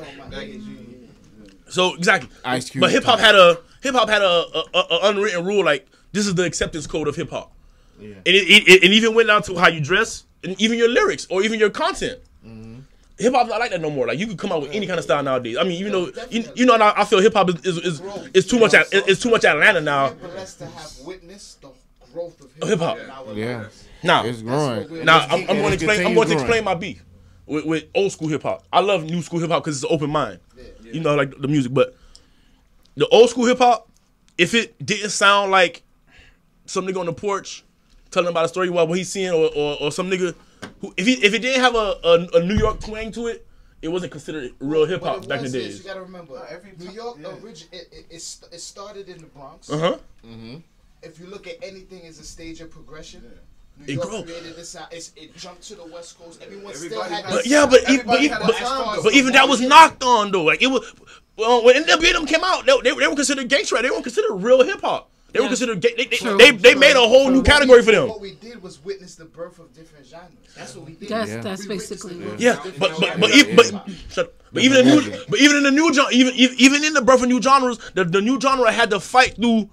so exactly. Ice Cube. But hip hop had a hip hop had a, a, a, a unwritten rule like this is the acceptance code of hip hop, yeah. and it, it, it, it even went down to how you dress and even your lyrics or even your content. Mm-hmm. Hip hop's not like that no more. Like you can come out with any kind of style nowadays. I mean, even though you, you know, I, I feel hip hop is is, is is too much. At, it's too much Atlanta now. Blessed to have witnessed the growth of Hip hop. Yeah. Now, It's growing. now I'm, I'm And going to it explain. I'm continues going to growing. explain my beef with, with old school hip hop. I love new school hip hop because it's an open mind. You know, like the music. But the old school hip hop, if it didn't sound like some nigga on the porch telling about a story about what he's seeing, or, or, or some nigga who, if he, if it didn't have a, a, a New York twang to it, it wasn't considered real hip hop back in the days. You gotta remember, New York origin it, it, it, st- it started in the Bronx. Uh huh. Mm-hmm. If you look at anything as a stage of progression, New It York grew. created this out. It's, it jumped to the West Coast. Everyone still Everybody had had But this yeah, sound. but even, but, Everybody even, had but, a sound. but even that was knocked on though. Like it was, well, when N W A them came out, they, they, they were considered gangster rap. They weren't considered real hip hop. They were considered gay. They, they, they, they made a whole new category for them. What we did was witness the birth of different genres. That's what we did. That's yeah. that's basically. Yeah, but but but even but, but even in new but even in the new genre, even even in the birth of new genres, the the new genre had to fight through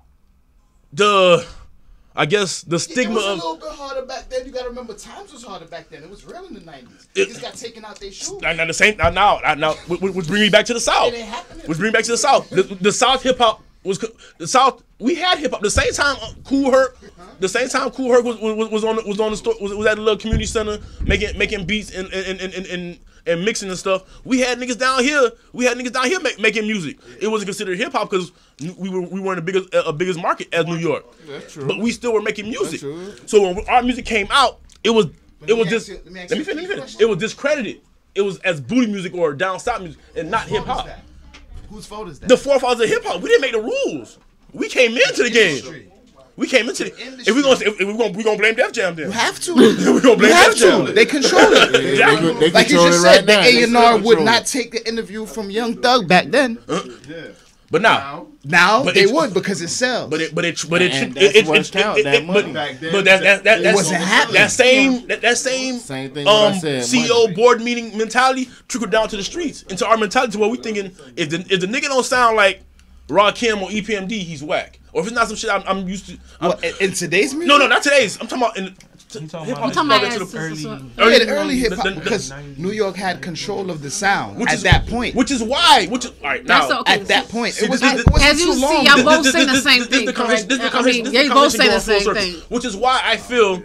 the, I guess the stigma of. It was a of. little bit harder back then. You got to remember, times was harder back then. It was real in the nineties. Niggas got taken out their shoes. Now the same now now now which bring me back to the South. Which bring me back to the South. The, the South hip hop was the South. We had hip hop the same time. Cool Herc, the same time Cool Herc was was, was on was on the store was, was at the little community center making making beats and and and and, and, and mixing and stuff. We had niggas down here. We had niggas down here make, making music. It wasn't considered hip hop because we were we weren't the biggest a biggest market as New York. That's true. But we still were making music. So when our music came out, it was it was just let me finish. Let me finish. It was discredited. It was as booty music or down south music and not hip hop. Whose fault is that? The forefathers of hip hop. We didn't make the rules. We came into the game. We came into the. If we gonna if we gonna we gonna blame Def Jam then. You have to. we gonna blame you have Def Jam. to. They control it. They, they, they like you just said, right the A and R would not take the interview from Young Thug back then. Uh, yeah. But now, now but they it, would because it sells. But it, but it, but it, and it, it, that's it, it, it, that it money but, back then. but that that that it that's, wasn't happening. That same that, that same, same thing um I said, C E O money. board meeting mentality trickled down to the streets into our mentality where we thinking if the if the nigga don't sound like Rakim or E P M D, he's whack. Or if it's not some shit I'm, I'm used to. I'm, what, in today's music? No, no, not today's. I'm talking about in. I'm talking about the early, early, yeah, the early hip hop because New York had control of the sound which at is, that point. Which is why, which is all right now. That's okay. At that point, See, it was this, it wasn't as you too see, long. y'all both This- say the this- same this- thing. this the conversation- correct? this the I conversation- mean, this the they both say the conversation same going full thing. circle, which is why I feel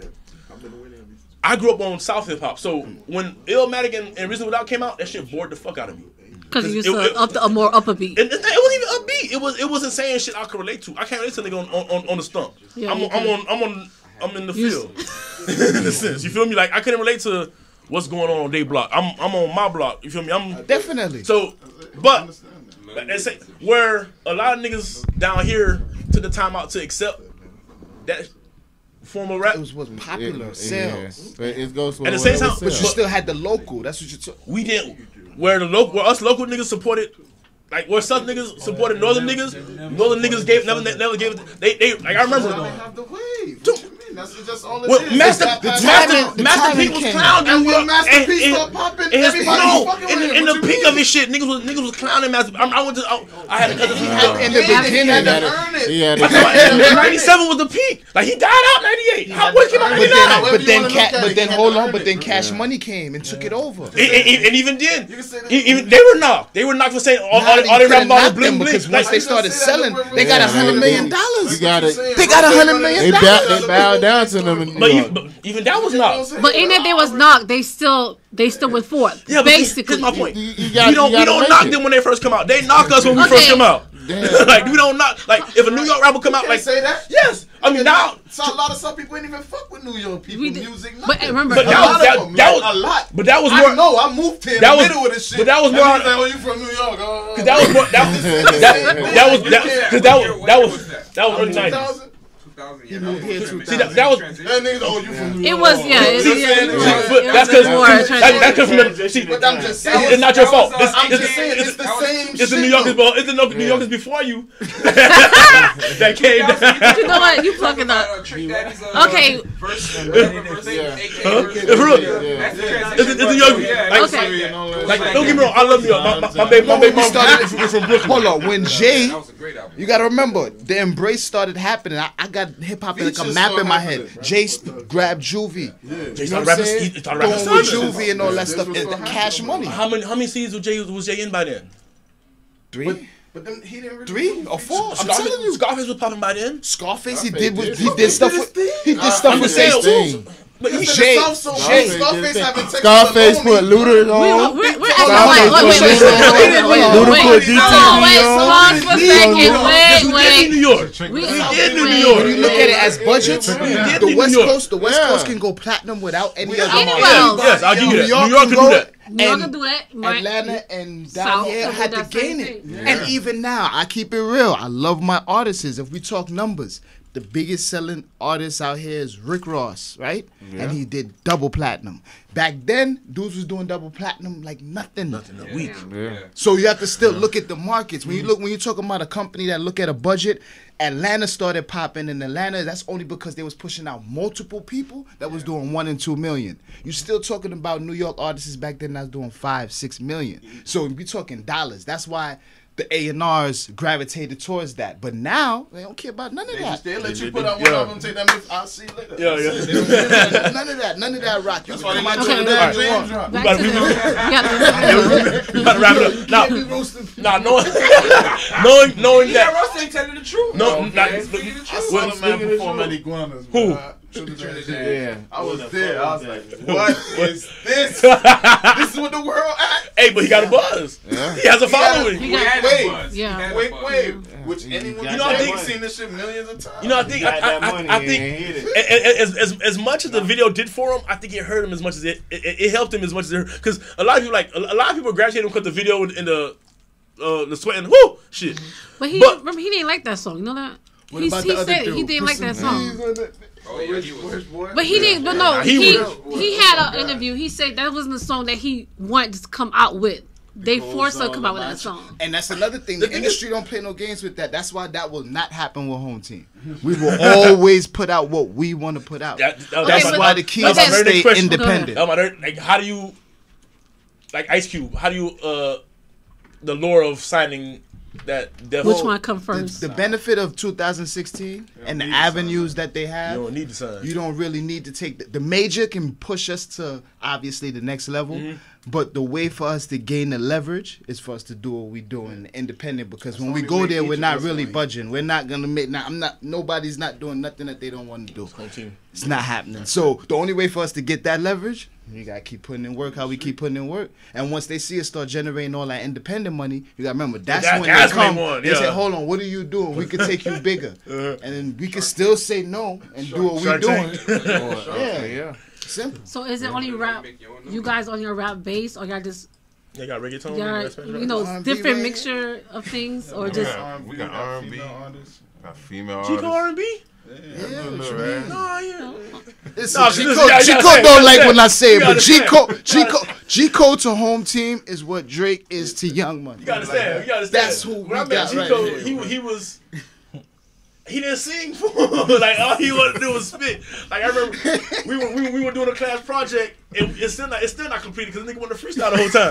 I grew up on South hip hop. So when Illmatic and, and Reason Without came out, that shit bored the fuck out of me. Because you used it- to it- up the, a more upper beat. It, it, it wasn't even upbeat. It was it wasn't saying shit I could relate to. I can't relate to a nigga on on, on the stump. Yeah, I'm, you on, I'm can. on I'm on I'm in the You- field. In a sense, you feel me? Like I couldn't relate to what's going on on their block. I'm I'm on my block. You feel me? I'm Definitely. So, but they say where a lot of niggas down here took the time out to accept that form of rap. It was what popular Yeah, sales. yeah. It goes At the same time, But you still had the local. That's what you took. we didn't where the local where us local niggas supported like where Southern niggas supported Northern niggas. Northern niggas gave never never gave it. They they like I remember. have the wave. What you mean? That's just all it Well, is. Master, That- that- Master, the Master timing P was came. clowning. And when bro. Master And- P and- started popping, and his- everybody no, was fucking in, with him. in What the you peak mean? of his shit, niggas was niggas was clowning Master. I, I went to I, I had a cousin from New York. In the beginning, had to that- earn it. He had I thought ninety-seven was the peak. Like he died out ninety-eight. How boy came out but ninety-nine? then, however but you then, wanna ca- look at but it, then he had hold to on. earn But it. then Cash Money came and took it over. And, and, and even then, can say that e- even again. they were knocked. They were knocked for saying all, Nah, all, they all they rap couldn't about was knock bling them bling. because Like, once they started selling, they got a hundred million dollars. You got it. They got a hundred million They bow, dollars. they bow down to them in New but, York. even, but even that was knocked. But in that they was knocked, they still they still went forth. Yeah, but basically. here's my point. You- you gotta- we don't you we gotta don't make knock it. them when they first come out. They knock us when we Okay. first come out. Damn. Like we don't knock. Like if a New York rapper come out, Can't like say that. yes, I mean now. So a lot of some people ain't even fuck with New York people We did- music. but nothing. remember- But a that lot was of that, them, that like, was a lot. But that was I more. know. I moved here in that the was- middle of this shit. but that was And more- niggas like, oh, you from New York? Oh, Cause that was more. That was that, that was that. Cause that was that was that was early nineties. He moved here See that, that was. That niggas, oh, you from New It York? was yeah. It, See, yeah, it was, but it that's was because more that, transition. that's because see, But I'm just saying. it's not your fault. It's, I'm it's, just saying, it's, it's the it's, same it's the shit, New Yorkers, though. but it's the New Yorkers before you that came down. You know what? You fucking up. Okay. Huh? It's real. It's, it's New York. Like, Okay. like, don't get me wrong. I love New York. My, my, my baby, my baby mom is from, from Brooklyn. Hold on, when Jay, you gotta remember, the embrace started happening. I, I got hip hop like a Features map started in my head. happening. Jay st- grabbed Juvie. Jay You know started what I'm rapping. saying? He started rapping. Going with Southern. Juvie and all that That's stuff. what's And gonna Cash happen. Money. How many how many seeds was Jay was Jay in by then? Three, But then he didn't really three or four. I'm Scarface, telling you. Scarface was popping by then. Scarface, he Scarface did did. with, he did stuff with, he did Uh, stuff I'm with just saying, Jay. But he, Listen, Jay, the South so Jay. Scarface having Texas Scarface alone, put Luda We, on. we're, we're Scarface acting like, wait, wait, wait, wait, wait, wait, Luda wait, put wait, D T V hold on, wait, on. pause for a second, yes, wait, we did in New wait. York. We We did did in New wait. York. When you look at it as budgets, did the in West New York. Coast, the West Yeah. Coast can go platinum without any We other are- market. Well, Yes, I'll give you New that. York New York can can go do that. New York and can do that. Right. Atlanta and down South here can do had to that gain same it. thing. And even now, I keep it real. I love my artists. If we talk numbers, the biggest selling artist out here is Rick Ross, right? Yeah. And he did double platinum. Back then, dudes was doing double platinum like nothing. Nothing a week. Yeah. So you have to still look at the markets. When you look, when you're talking about a company that look at a budget, Atlanta started popping. In Atlanta, that's only because they was pushing out multiple people that was doing one and two million. You're still talking about New York artists back then that's doing five, six million. So we're talking dollars. That's why the A and R's gravitated towards that. But now, they don't care about none of They that. just they let you put out one album, take that mix. I'll see you later. Yeah, yeah. That's it. They don't care about None of that. None of that rock. You That's can why come they out let to you whatever do you that. want. Drop. Back But to we- the- you got the- We about to wrap it up. Now, Can't be roasting. now knowing, knowing, knowing Yeah, that. Ross ain't telling the truth. No, Okay. not, Speaking the I truth. saw the man perform at Iguanas. Who? bro. Trinidad. Yeah. I was there. I was like, what is this? This is what the world at? Hey, but he got a buzz. Yeah. He has a following. He He got- had a Wait. buzz. He Yeah. had a Wait, buzz. wait. Which anyone got You know, I that think- seen this shit millions of times. You know, I think, I, I, I, I think, as, as as much as the video did for him, I think it hurt him as much as it it, it helped him as much as it hurt. Because a lot of people like a, a lot of people gravitated him because the video in the uh, the sweat and whoo shit. But he But- remember he didn't like that song. You know that? What he about he the other said dude? he didn't Put like that some song. G's on it. Oh, yeah, he was. But he didn't. But no, he he was- he had an interview. He said that wasn't the song that he wanted to come out with. They forced her to come out with that song. And that's another thing. The The thing industry don't play no games with that. That's why that will not happen with Home Team. We will always put out what we want to put out. That, that, Okay, That's but- why the key but is to then- stay question. independent. That was my third- like, how do you, like Ice Cube? How do you, uh, the lure of signing that? Def- Which one come The, first? the benefit of two thousand sixteen and the avenues that they You have, don't need to sign. you don't really need to take the, the major can push us to obviously the next level, Mm-hmm. but the way for us to gain the leverage is for us to do what we doing independent. Because That's when we the go only way there, each we're of not us really win. budging. We're not gonna make. Now, I'm not. Nobody's not doing nothing that they don't want to do. Home team. It's not happening. So the only way for us to get that leverage, you gotta keep putting in work. How we keep putting in work, and once they see us start generating all that independent money, you gotta remember that's That- when that's they when come. they want, They yeah. say, "Hold on, what are you doing? We could take you bigger," and then we can still say no and do what we're Shark doing. Tank. Yeah, Yeah. simple. So is it only rap? You guys on your rap base, or y'all just They got reggaeton. y'all, that's right. you know R and B different right mixture of things, or We just got we got R and B. female artists. Got female Chico R artists. and B. Yeah, what no, you right? mean? No, yeah. Listen, No, G listen, Code, yeah, G yeah, Code yeah, don't yeah, like yeah. when I say it, You but G understand. Code, G Code, G Code to Home Team is what Drake is to Young Money. You gotta understand. You gotta understand. That's who when we I met got Chico, right he he was. He didn't sing for him. Like all he wanted to do was spit. Like I remember we were we, were- we were doing a class project and it's still not it's still not completed because the nigga wanted to freestyle the whole time.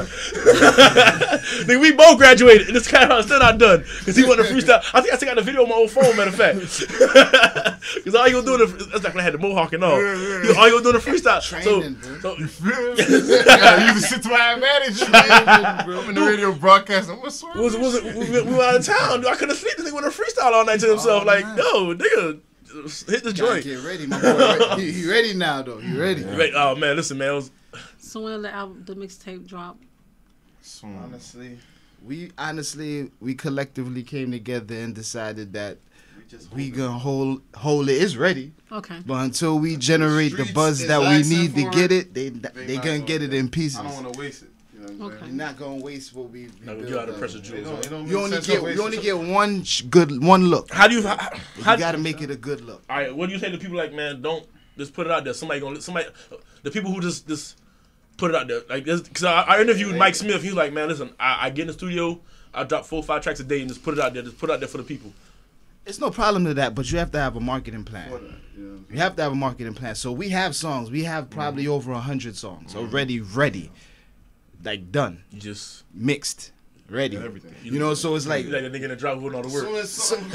Nigga, we both graduated and this class was still not done because he wanted to freestyle. I think I still got the video on my old phone. Matter of fact, because all he was doing that's like when I had the mohawk and all. He, all he was doing the freestyle. Training, so, so Yeah, use the shit to my advantage. I'm in the radio broadcast. I'm what's was was it, we, we were out of town. I couldn't sleep. This nigga wanted to freestyle all night to himself. Like, no, nigga, hit the Gotta joint. get ready, my boy. He, he ready now, though. He ready. Right, oh man, listen, man. It was, so when the album, the mixtape drop? Honestly, we honestly we collectively came together and decided that we gonna hold hold it. It's ready, Okay. but until we generate the Streets buzz is that we asking need to for get it. it, they They they not gonna gonna get it do in it. pieces. I don't want to waste it. You know what I'm Okay. You're saying? not gonna waste what we. we Like, build you gotta up. press the It jewels. don't, it don't You make only sense get to waste you only it. get one sh- good one look. how do you? How, how, You gotta make it a good look. all right, what do you say to people like, man? Don't just put it out there. Somebody gonna somebody. The people who just just put it out there, like this. Because I, I interviewed Mike Smith. He was like, man, listen, I, I get in the studio, I drop four or five tracks a day and just put it out there. Just put it out there for the people. It's no problem to that, but you have to have a marketing plan. For that, you know what I'm You have to have a marketing plan. So we have songs. We have probably over a hundred songs already ready, like done, You just mixed, ready. Everything. You know, so it's like you like a nigga in the drop with all the As work. soon as something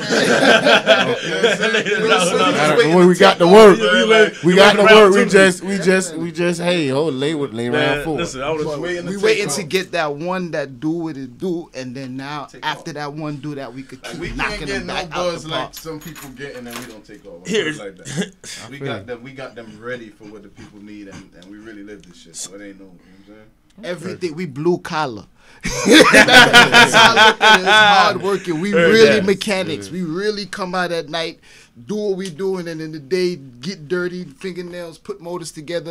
When we got the work, we got the work. We just, we just, we just, hey, hold, lay with, lay around Man, for. listen, I was waiting we to waiting take to off. get that one that do what it do, and then now Take after off. that one do that, we could Like, keep we can't knocking get them no back out buzz the like park. some people get, and then we don't take over. Here's- Like that. we feel got you. them. We got them ready for what the people need, and, and we really live this shit. So it ain't no. You know what I'm saying? Everything we blue collar. That's how I look at it. It's hard working. We Very really nice. mechanics. We really come out at night, do what we do, and then in the day get dirty, fingernails, put motors together,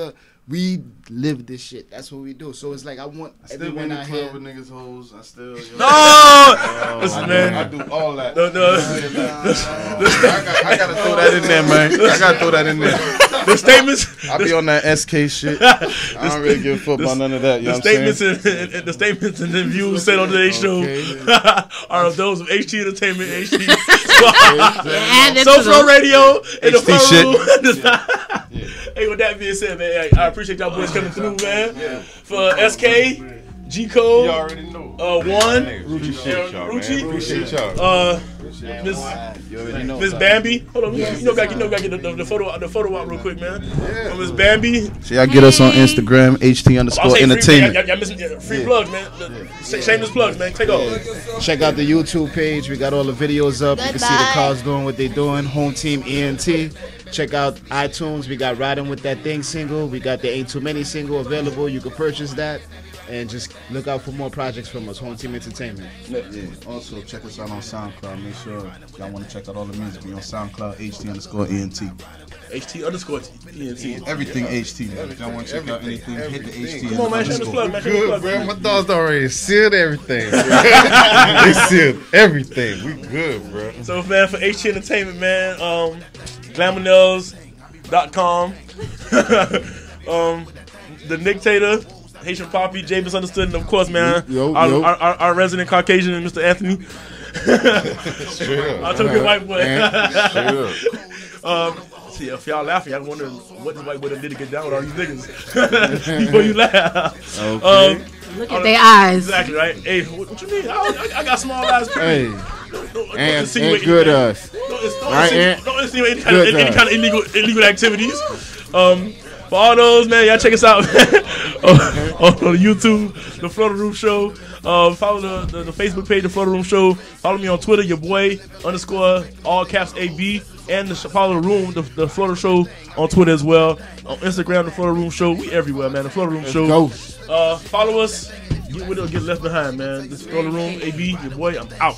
we live this shit. That's what we do. So it's like I want I still everyone win the out club here. with niggas hoes. I still. Yo, No! Oh, Listen, I man. Do, I do all that. No, no. I, got, I gotta throw that in there, man. I gotta throw that in there. The statements. I be on that S K shit. I don't really give a fuck about none of that. You The know what statements I'm saying? and, and the statements and the views said on today's show are of those of H T Entertainment, H T And it's Soul Flow the- Radio, in the H T front shit. room. Hey, with that being said, man, I appreciate y'all boys coming through, man. For S K, G Code, You already know. uh, One, Appreciate y'all, man. Ruchi, Appreciate y'all. uh, Miss You already know. Miss Bambi. Hold on, you know, got you know, got get the, the, the photo, the photo out real quick, man. Uh, Miss Bambi. So y'all get us on Instagram, H T I'll underscore say free, entertainment. y'all, y'all missing yeah, free plugs, man. The, shameless plugs, man. Take off. Check out the YouTube page. We got all the videos up. You can see the Goodbye. cars doing what they're doing. Home Team E N T. Check out iTunes. We got Riding With That Thing single. We got the Ain't Too Many single available. You can purchase that. And just look out for more projects from us. Home Team Entertainment. Yeah. Also, check us out on SoundCloud. Make sure y'all want to check out all the music. We on SoundCloud, H T underscore E N T. H T underscore E N T. Everything H T, man. If y'all want to check out anything, hit the H T. Come on, man. Shameless underscore. plug, man. Shameless plug, Bro, man. my dogs already sealed everything. They sealed everything. We good, bro. So, man, for H T Entertainment, man, um, glamour nails dot com, um, the Dictator, Haitian Poppy, Jay Misunderstood, and of course, man, Yo, our, yo. Our, our, our resident Caucasian, Mister Anthony. I took a white boy. um, see, if y'all laughing, y'all wondering what the white boy done did to get down with all these niggas before you laugh. Okay. Um, Look at their eyes. exactly, right? Hey, what, what you mean? I, I, I got small eyes. Hey. Don't, don't, don't And, insinuate and good anything. us. Don't, don't, Right, insinuate, Ant? don't insinuate any kind, Good of, any guy. kind of illegal illegal activities. Um, for all those, man, y'all check us out on, on YouTube, The Florida Room Show. Uh, follow the, the, the Facebook page, The Florida Room Show. Follow me on Twitter, your boy, underscore, all caps A B. And the, follow the room, the, the Florida Show on Twitter as well. On Instagram, The Florida Room Show. We everywhere, man. The Florida Room Let's Show. go. Uh, follow us. Get with it or get left behind, man. This is Florida Room, A B, your boy. I'm out.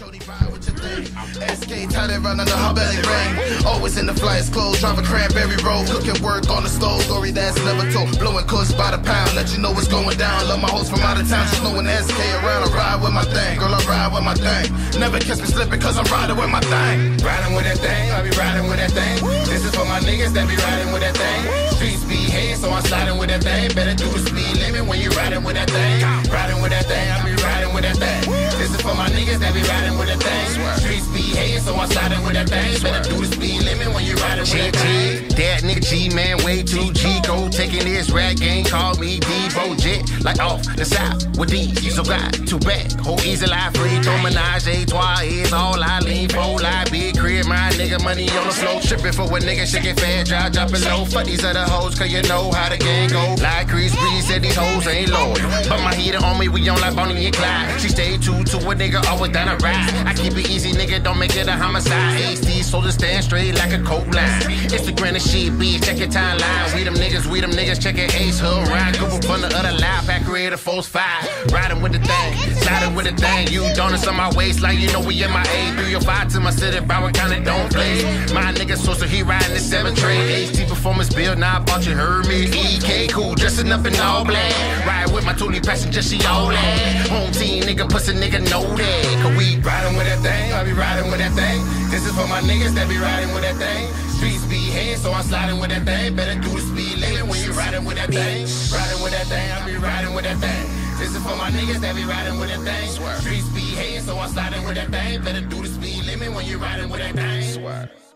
S K tatted running the hot belly ring. Always in the flyers clothes, driving cranberry road, cooking work on the stove. Story that's never told, blowing cuss by the pound. Let you know what's going down. Love my host from out of town, just knowing S K around. I ride with my thing, girl, I ride with my thing. Never catch me slipping cause I'm riding with my thing. Riding with that thing, I be riding with that thing. This is for my niggas that be riding with that thing. Street speed head, so I'm sliding with that thing. Better do the speed limit when you riding with that thing. Riding with that thing, I be riding with that thing. This is for my niggas that be riding with that thing. Street speed head, so I'm sliding with that thing. Better do the speed limit when you riding with that thing. That nigga G-man way too G-Go. Taking this rap game, call me Debo Jet. Like off the south with these. So got two back, whole easy life free. To menage a trois is all I lean for. Like big crib, my nigga money on the floor. Tripping for a nigga, shaking fast, drop, dropping low. Fuck these other hoes, cause you know how the game go. Like Chris Breeze said these hoes ain't loyal. But my heater on me, we on like Bonnie and Clyde. She stay true to a nigga, always down a ride. I keep it easy, nigga, don't make it a homicide. H D soldiers stand straight like a coke line. Instagram and shit, bitch, check your timeline. We them niggas, we them niggas, check your ace, hood ride. Go from the other life, pack creator, force five. Riding with the thing, sliding with the thing. You donuts on my waist, like you know we in my A. Through your five to my city, bow kinda don't play. My nigga, so so he riding the seven trade. H D performance build, now I bought you heard me. E K cool, dressing up in all black. Ride with my Tony passenger, she all that. Home team, nigga, pussy nigga know that. Cause we riding with that thing, I be riding with that thing. This is for my niggas that be riding with that thing. Street speed head, so I'm sliding with that thing. Better do the speed limit when you riding with that thing. Riding with that thing, I be riding with that thing. This is for my niggas that be riding with that thing. Street speed head, so I'm sliding with that thing. Better do the speed limit when you riding with that thing.